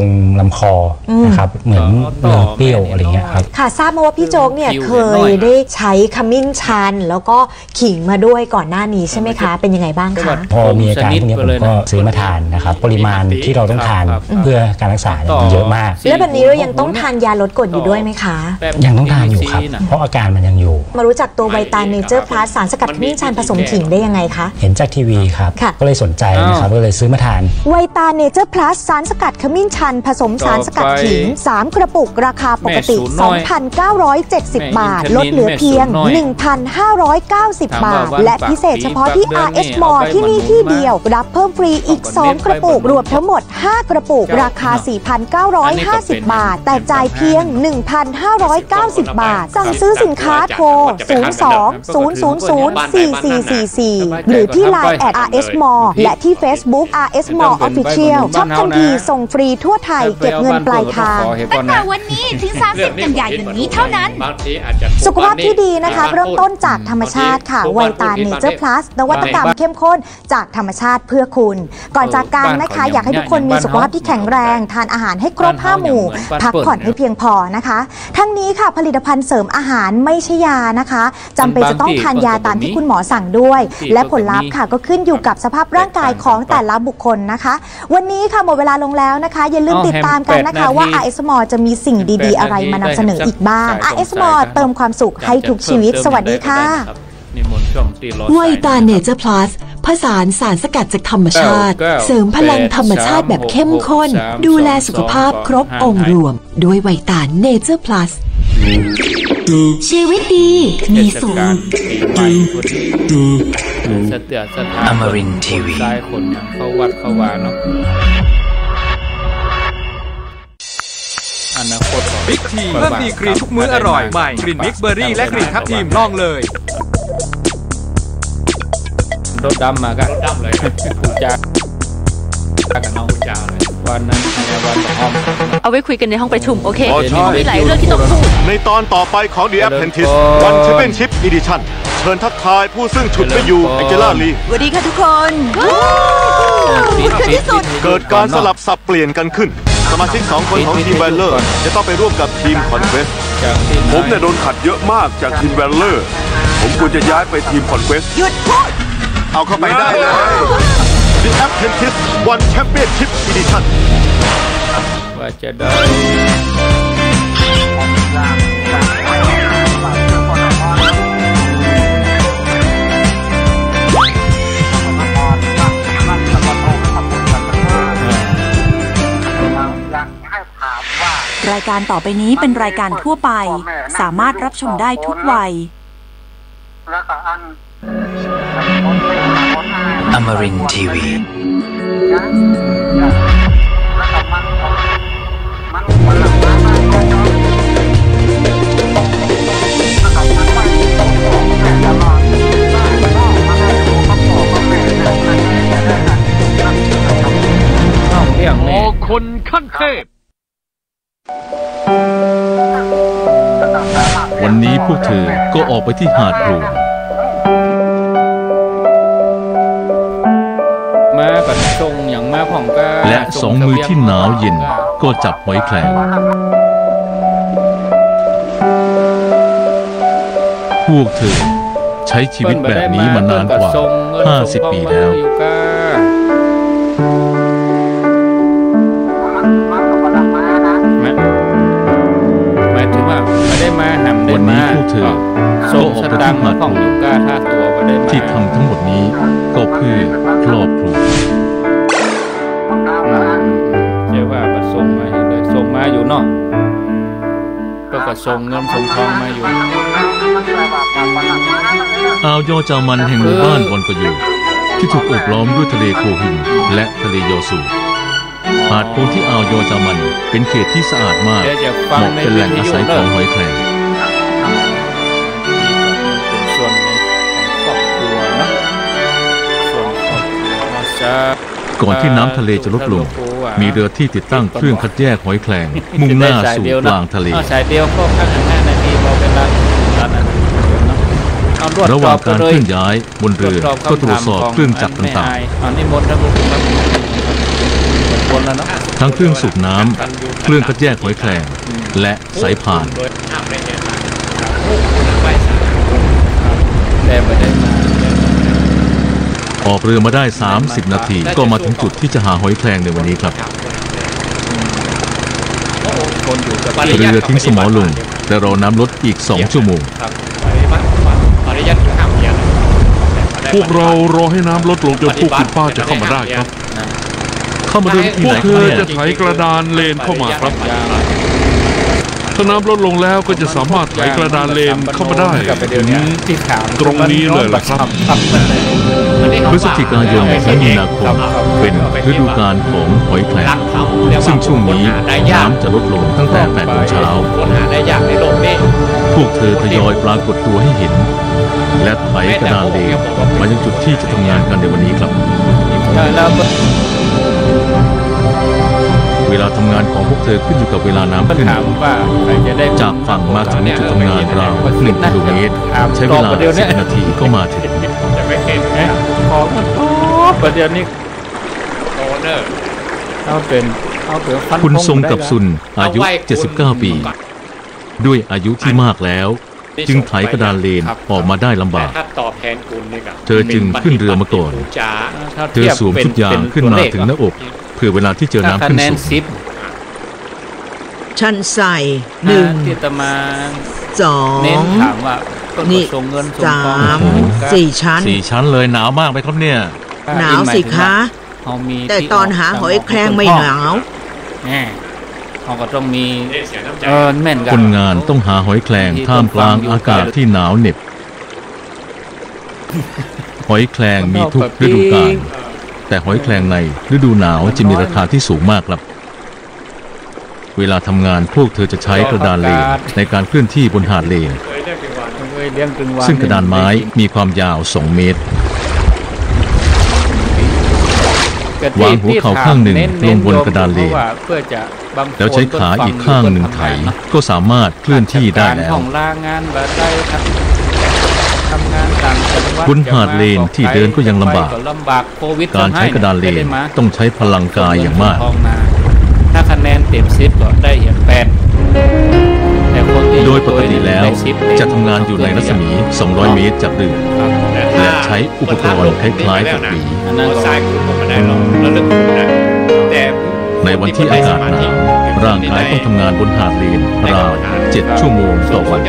Speaker 16: ลำคอนะครับเหมือนเนื้อเปรี้ยวอะไรเงี้ยครับ
Speaker 6: ค่ะทราบมาว่าพี่โจ๊กเนี่ยเคยได้ใช้ขมิ้นชันแล้วก็ขิงมาด้วยก่อนหน้านี้ใช่ไหมคะเป็นยังไงบ้างคะ
Speaker 16: พอมีอาการพวกนี้ผมก็ซื้อมาทานนะครับปริมาณที่เราต้องทานเพื่อการรักษาเยอะมาก
Speaker 6: แล้วแบบนี้เรายังต้องทานยาลดกรดอยู่ด้วยไหมคะ
Speaker 16: ยังต้องทานอยู่ครับเพราะอาการมันยังอยู่
Speaker 6: มารู้จักตัวไวตาเนเจอร์พลัสสารสกัดขมิ้นชันผสมขิงได้ยังไงคะ
Speaker 16: เห็นจากทีวีครับก็เลยสนใจนะครับก็เลยซื้อมาทาน
Speaker 6: ไวตาเนเจอร์พลัสสารสกัดขมิ้นชันผสมสารสกัดขิงสามกระปุกราคาปกติ สองพันเก้าร้อยเจ็ดสิบ บาทลดเหลือเพียง หนึ่งพันห้าร้อยเก้าสิบ บาทและพิเศษเฉพาะที่ อาร์ เอส Mall ที่นี่ที่เดียวรับเพิ่มฟรีอีกสองกระปุกรวมทั้งหมดห้ากระปุกราคา สี่พันเก้าร้อยห้าสิบ บาทแต่จ่ายเพียง หนึ่งพันห้าร้อยเก้าสิบ บาทสั่งซื้อสินค้าโทรศูนย์ สอง ศูนย์ ศูนย์ ศูนย์ สี่ สี่ สี่ สี่หรือที่ ไลน์ แอท อาร์ เอส Mall และที่ Facebook อาร์ เอส Mall Official ช็อปทันทีส่งฟรีทั่วไทยเก็บเงินปลายทาง
Speaker 20: ตั้งแต่วันนี้ถึงสามสิบกันยายนนี้เท่านั้น
Speaker 6: สุขภาพที่ดีนะคะเริ่มต้นจากธรรมชาติค่ะไวตาเนเจอร์พลัสนวัตกรรมเข้มข้นจากธรรมชาติเพื่อคุณก่อนจากกันนะคะอยากให้ทุกคนมีสุขภาพที่แข็งแรงทานอาหารให้ครบห้าหมู่พักผ่อนให้เพียงพอนะคะทั้งนี้ค่ะผลิตภัณฑ์เสริมอาหารไม่ใช่ยานะคะจำเป็นจะต้องทานยาตามที่คุณหมอสั่งด้วยและผลลัพธ์ค่ะก็ขึ้นอยู่กับสภาพร่างกายของแต่ละบุคคลนะคะวันนี้ค่ะหมดเวลาลงแล้วนะคะอย่าลืมติดตามกันนะคะว่า อาร์ เอส Mall จะมีสิ่งดีๆอะไรมานำเสนออีกบ้าง อาร์ เอส Mall เติมความสุขให้ทุกชีวิตสวัสดีค่ะ
Speaker 3: ไวตาเนเจอร์พลัสผสานสารสกัดจากธรรมชาติเสริมพลังธรรมชาติแบบเข้มข้นดูแลสุขภาพครบองค์รวมด้วยไวตาเนเจอร์พลัสชีวิตดีมีสุข
Speaker 8: อมรินทร์ทีวี
Speaker 2: ได้คนเข้าวัดเข้าวาเนาะอนาคต
Speaker 7: บิ๊กทีเพิ่มดีกรีทุกมื้ออร่อยใหม่กลิ่นมิกซ์เบอร์รี่และกลิ่นทับทิมลองเลย
Speaker 2: รถดำมากันรถดำเลยผูกจากับน้องผูกจาเลยวันนั้นในวันประหอม
Speaker 10: เอาไว้คุยกันในห้องประชุมโอเคมีหลายเรื่องที่ต้องพูด
Speaker 24: ในตอนต่อไปของ The Apprentice วันแชมเปี้ยนชิพอีดิชั่นเชิญทักทายผู้ซึ่งฉุดไม่อยู่แองเจล่าลี
Speaker 9: สวัสดีค่ะทุกคนคุณคือที่สุด
Speaker 24: เกิดการสลับสับเปลี่ยนกันขึ้นสมาชิกสองคนของทีมแวลเลอร์จะต้องไปร่วมกับทีมคอนเควสผมเนี่ยโดนขัดเยอะมากจากทีมแวลเลอร์ผมควรจะย้ายไปทีมคอนเควส
Speaker 9: หยุดพูด
Speaker 24: เอาเข้าไปได้เลย The Apprentice One Championship Edition
Speaker 2: ว่าจะได้
Speaker 3: รายการต่อไปนี้เป็นรายการทั่วไปสามารถรับชมได้ทุกวัย
Speaker 8: อมรินทร์ทีวี
Speaker 7: โอ้คนขั้นเทพ
Speaker 17: วันนี้พวกเธอก็ออกไปที่หาดรวม
Speaker 2: มากับทรงอย่างมาผ่องกา
Speaker 17: และสองมือที่หนาวเย็นก็จับหอยแครงพวกเธอใช้ชีวิตแบบนี้มานานกว่าห้าสิบปีแล้ววันนี้พวกเธอก็ออกไปที่หาดรวมที่ทำทั้งหมดนี้ก็เพื่อครอบครัว
Speaker 2: เจ้าว่าประสงค์มาอยู่เลยส่งมาอยู่เนาะก็กระส่งเงินส่งทองมาอยู่
Speaker 17: อ่าวยอจามันแห่งหมู่บ้านวอนกยูที่ถูกโอบล้อมด้วยทะเลโคหินและทะเลยอซูหาดโพนที่อ่าวยอจามันเป็นเขตที่สะอาดมากเหมาะเป็นแหล่งอาศัยของหอยแครงก่อนที่น้ำทะเลจะลดลงมีเรือที่ติดตั้งเครื่องคัดแยกหอยแครงมุ่งหน้าสู่กลางทะเลระหว่างการเคลื่อนย้ายบนเรือก็ตรวจสอบเครื่องจักรต่างๆทั้งเครื่องสูบน้ำเครื่องคัดแยกหอยแครงและสายพานออกเรือมาได้สามสิบนาทีก็มาถึงจุดที่จะหาหอยแครงในวันนี้ครับเรือทิ้งสมอลงและรอน้ำลดอีกสองชั่วโมง
Speaker 24: พวกเรารอให้น้ำลดลงจนพวกคุณป้าจะเข้ามาได้ครับเข้ามาเดินที่ไหนพวกเธอจะไถกระดานเลนเข้ามาครับถ้าน้ำลดลงแล้วก็จะสามารถไถกระดานเลนเข้ามาได้ถึงตรงนี้เลยล่ะครับ
Speaker 17: พฤศจิกายนและมีนาคมเป็นฤดูกาลของหอยแครงซึ่งช่วงนี้น้ำจะลดลงตั้งแต่แปดโมงเช้าพวกเธอทยอยปรากฏตัวให้เห็นและไถกระดานเลนมายังจุดที่จะทำงานกันในวันนี้ครับเวลาทำงานของพวกเธอขึ้นอยู่กับเวลาน้ำขึ้นจากฝั่งมาถึงจุดทำงานราวหนึ่งกิโลเมตรใช้เวลาสิบนาทีก็มาถึง
Speaker 2: ประเดี๋ยวนี้เอาเป็นเอาเป็น
Speaker 17: คุณทรงกับซุนอายุเจ็ดสิบเก้าปีด้วยอายุที่มากแล้วจึงไถกระดานเลนออกมาได้ลำบากเธอจึงขึ้นเรือมาก่อนเธอสวมชุดยางขึ้นมาถึงหน้าอกเพื่อเวลาที่เจอน้ำขึ้นสูง
Speaker 9: ชั้นใส่หนึ่งสองนี่สามสี่ชั้น
Speaker 17: สี่ชั้นเลยหนาวมากไหมครับเนี่ย
Speaker 9: หนาวสิคะแต่ตอนหาหอยแครงไม่หนาว
Speaker 2: เขาก็ต้องมี
Speaker 17: คนงานต้องหาหอยแครงท่ามกลางอากาศที่หนาวเหน็บหอยแครงมีทุกฤดูกาลแต่หอยแครงในฤดูหนาวจะมีราคาที่สูงมากครับเวลาทำงานพวกเธอจะใช้กระดานเลนในการเคลื่อนที่บนหาดเลนซึ่งกระดานไม้มีความยาวสองเมตรวางหัวเข่าข้างหนึ่งลงบนกระดานเลนแล้วใช้ขาอีกข้างหนึ่งไถก็สามารถเคลื่อนที่ได้แล้วบนหาดเลนที่เดินก็ยังลำบากการใช้กระดานเลนต้องใช้พลังกายอย่างมาก
Speaker 2: ถ้าคะแนนเต็มสิบก็ได้เหรียญแปด
Speaker 17: โดยปกติแล้วจะทำงานอยู่ในรัศมีสองร้อยเมตรจากเรือและใช้อุปกรณ์คล้ายๆกับหวีในวันที่อากาศหนาวร่างกายต้องทำงานบนหาดเลนราวเจ็ดชั่วโมงต่อวัน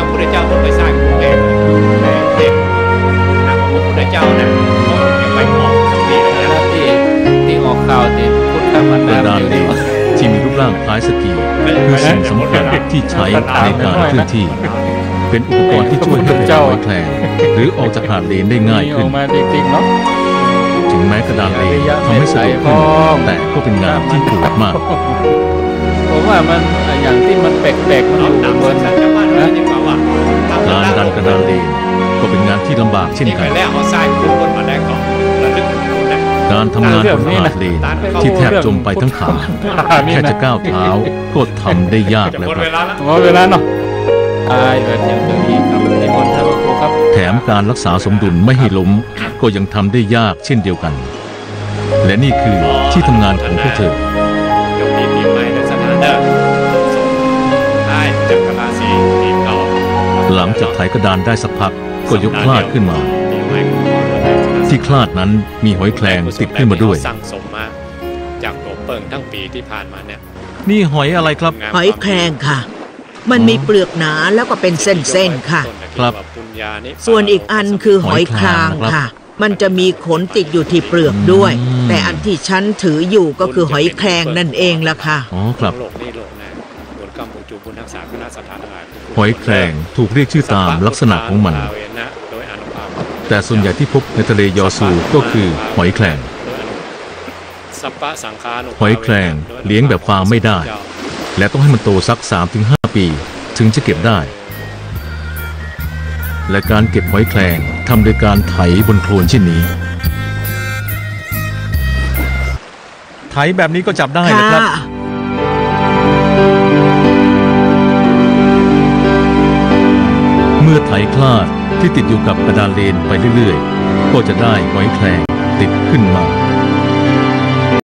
Speaker 2: ที่ออกข่าวที่พุทธมัน
Speaker 17: กระดานเลนที่มีรูปร่างคล้ายสกีคือสิ่งสำคัญที่ใช้ในการเคลื่อนที่เป็นอุปกรณ์ที่ช่วยให้เจ้าหอยแครงหรือออกจากหาดเลนได้ง่ายขึ้นถึงแม้กระดานเลนทำให้สะดวกขึ้นแต่ก็เป็นงานที่ปวดมาก
Speaker 2: ผมว่ามันอย่างที่มันแปลกๆมันอยู่บนนะ
Speaker 17: การดันกระดานเลนก็เป็นงานที่ลำบากเช่นกันการทำงานบนหาดเลนที่แทบจมไปทั้งขาแค่จะก้าวเท้าก็ทำได้ยากแล้วครับ
Speaker 2: เวลาเนาะตายแบบอย่างนี้ครับในบนทางครูครับ
Speaker 17: แถมการรักษาสมดุลไม่ให้ล้มก็ยังทำได้ยากเช่นเดียวกันและนี่คือที่ทำงานของพวกเธอหลังจากไถกระดานได้สักพักก็ยกคลาดขึ้นมาที่คลาดนั้นมีหอยแครงติดขึ้นมาด้วย
Speaker 7: สั่งสมมาจากโหลเปิงทั้งปีที่ผ่านมาเนี่ย
Speaker 17: นี่หอยอะไรครับ
Speaker 9: หอยแครงค่ะมันมีเปลือกหนาแล้วก็เป็นเส้นๆค่ะ
Speaker 17: ครับ
Speaker 9: ส่วนอีกอันคือหอยครางค่ะมันจะมีขนติดอยู่ที่เปลือกด้วยแต่อันที่ฉันถืออยู่ก็คือหอยแครงนั่นเองล่ะค่ะ
Speaker 17: อ๋อครับหอยแครงถูกเรียกชื่อตามลักษณะของมันแต่ส่วนใหญ่ที่พบในทะเลยอซูก็คือหอยแครงหอยแครงเลี้ยงแบบฟาร์มไม่ได้และต้องให้มันโตสัก สามถึงห้า ปีถึงจะเก็บได้และการเก็บหอยแครงทำโดยการไถบนโคลนเช่นนี้ไถแบบนี้ก็จับได้นะครับเมื่อไถคลาดที่ติดอยู่กับกระดานเลนไปเรื่อยๆก็จะได้หอยแครงติดขึ้นมา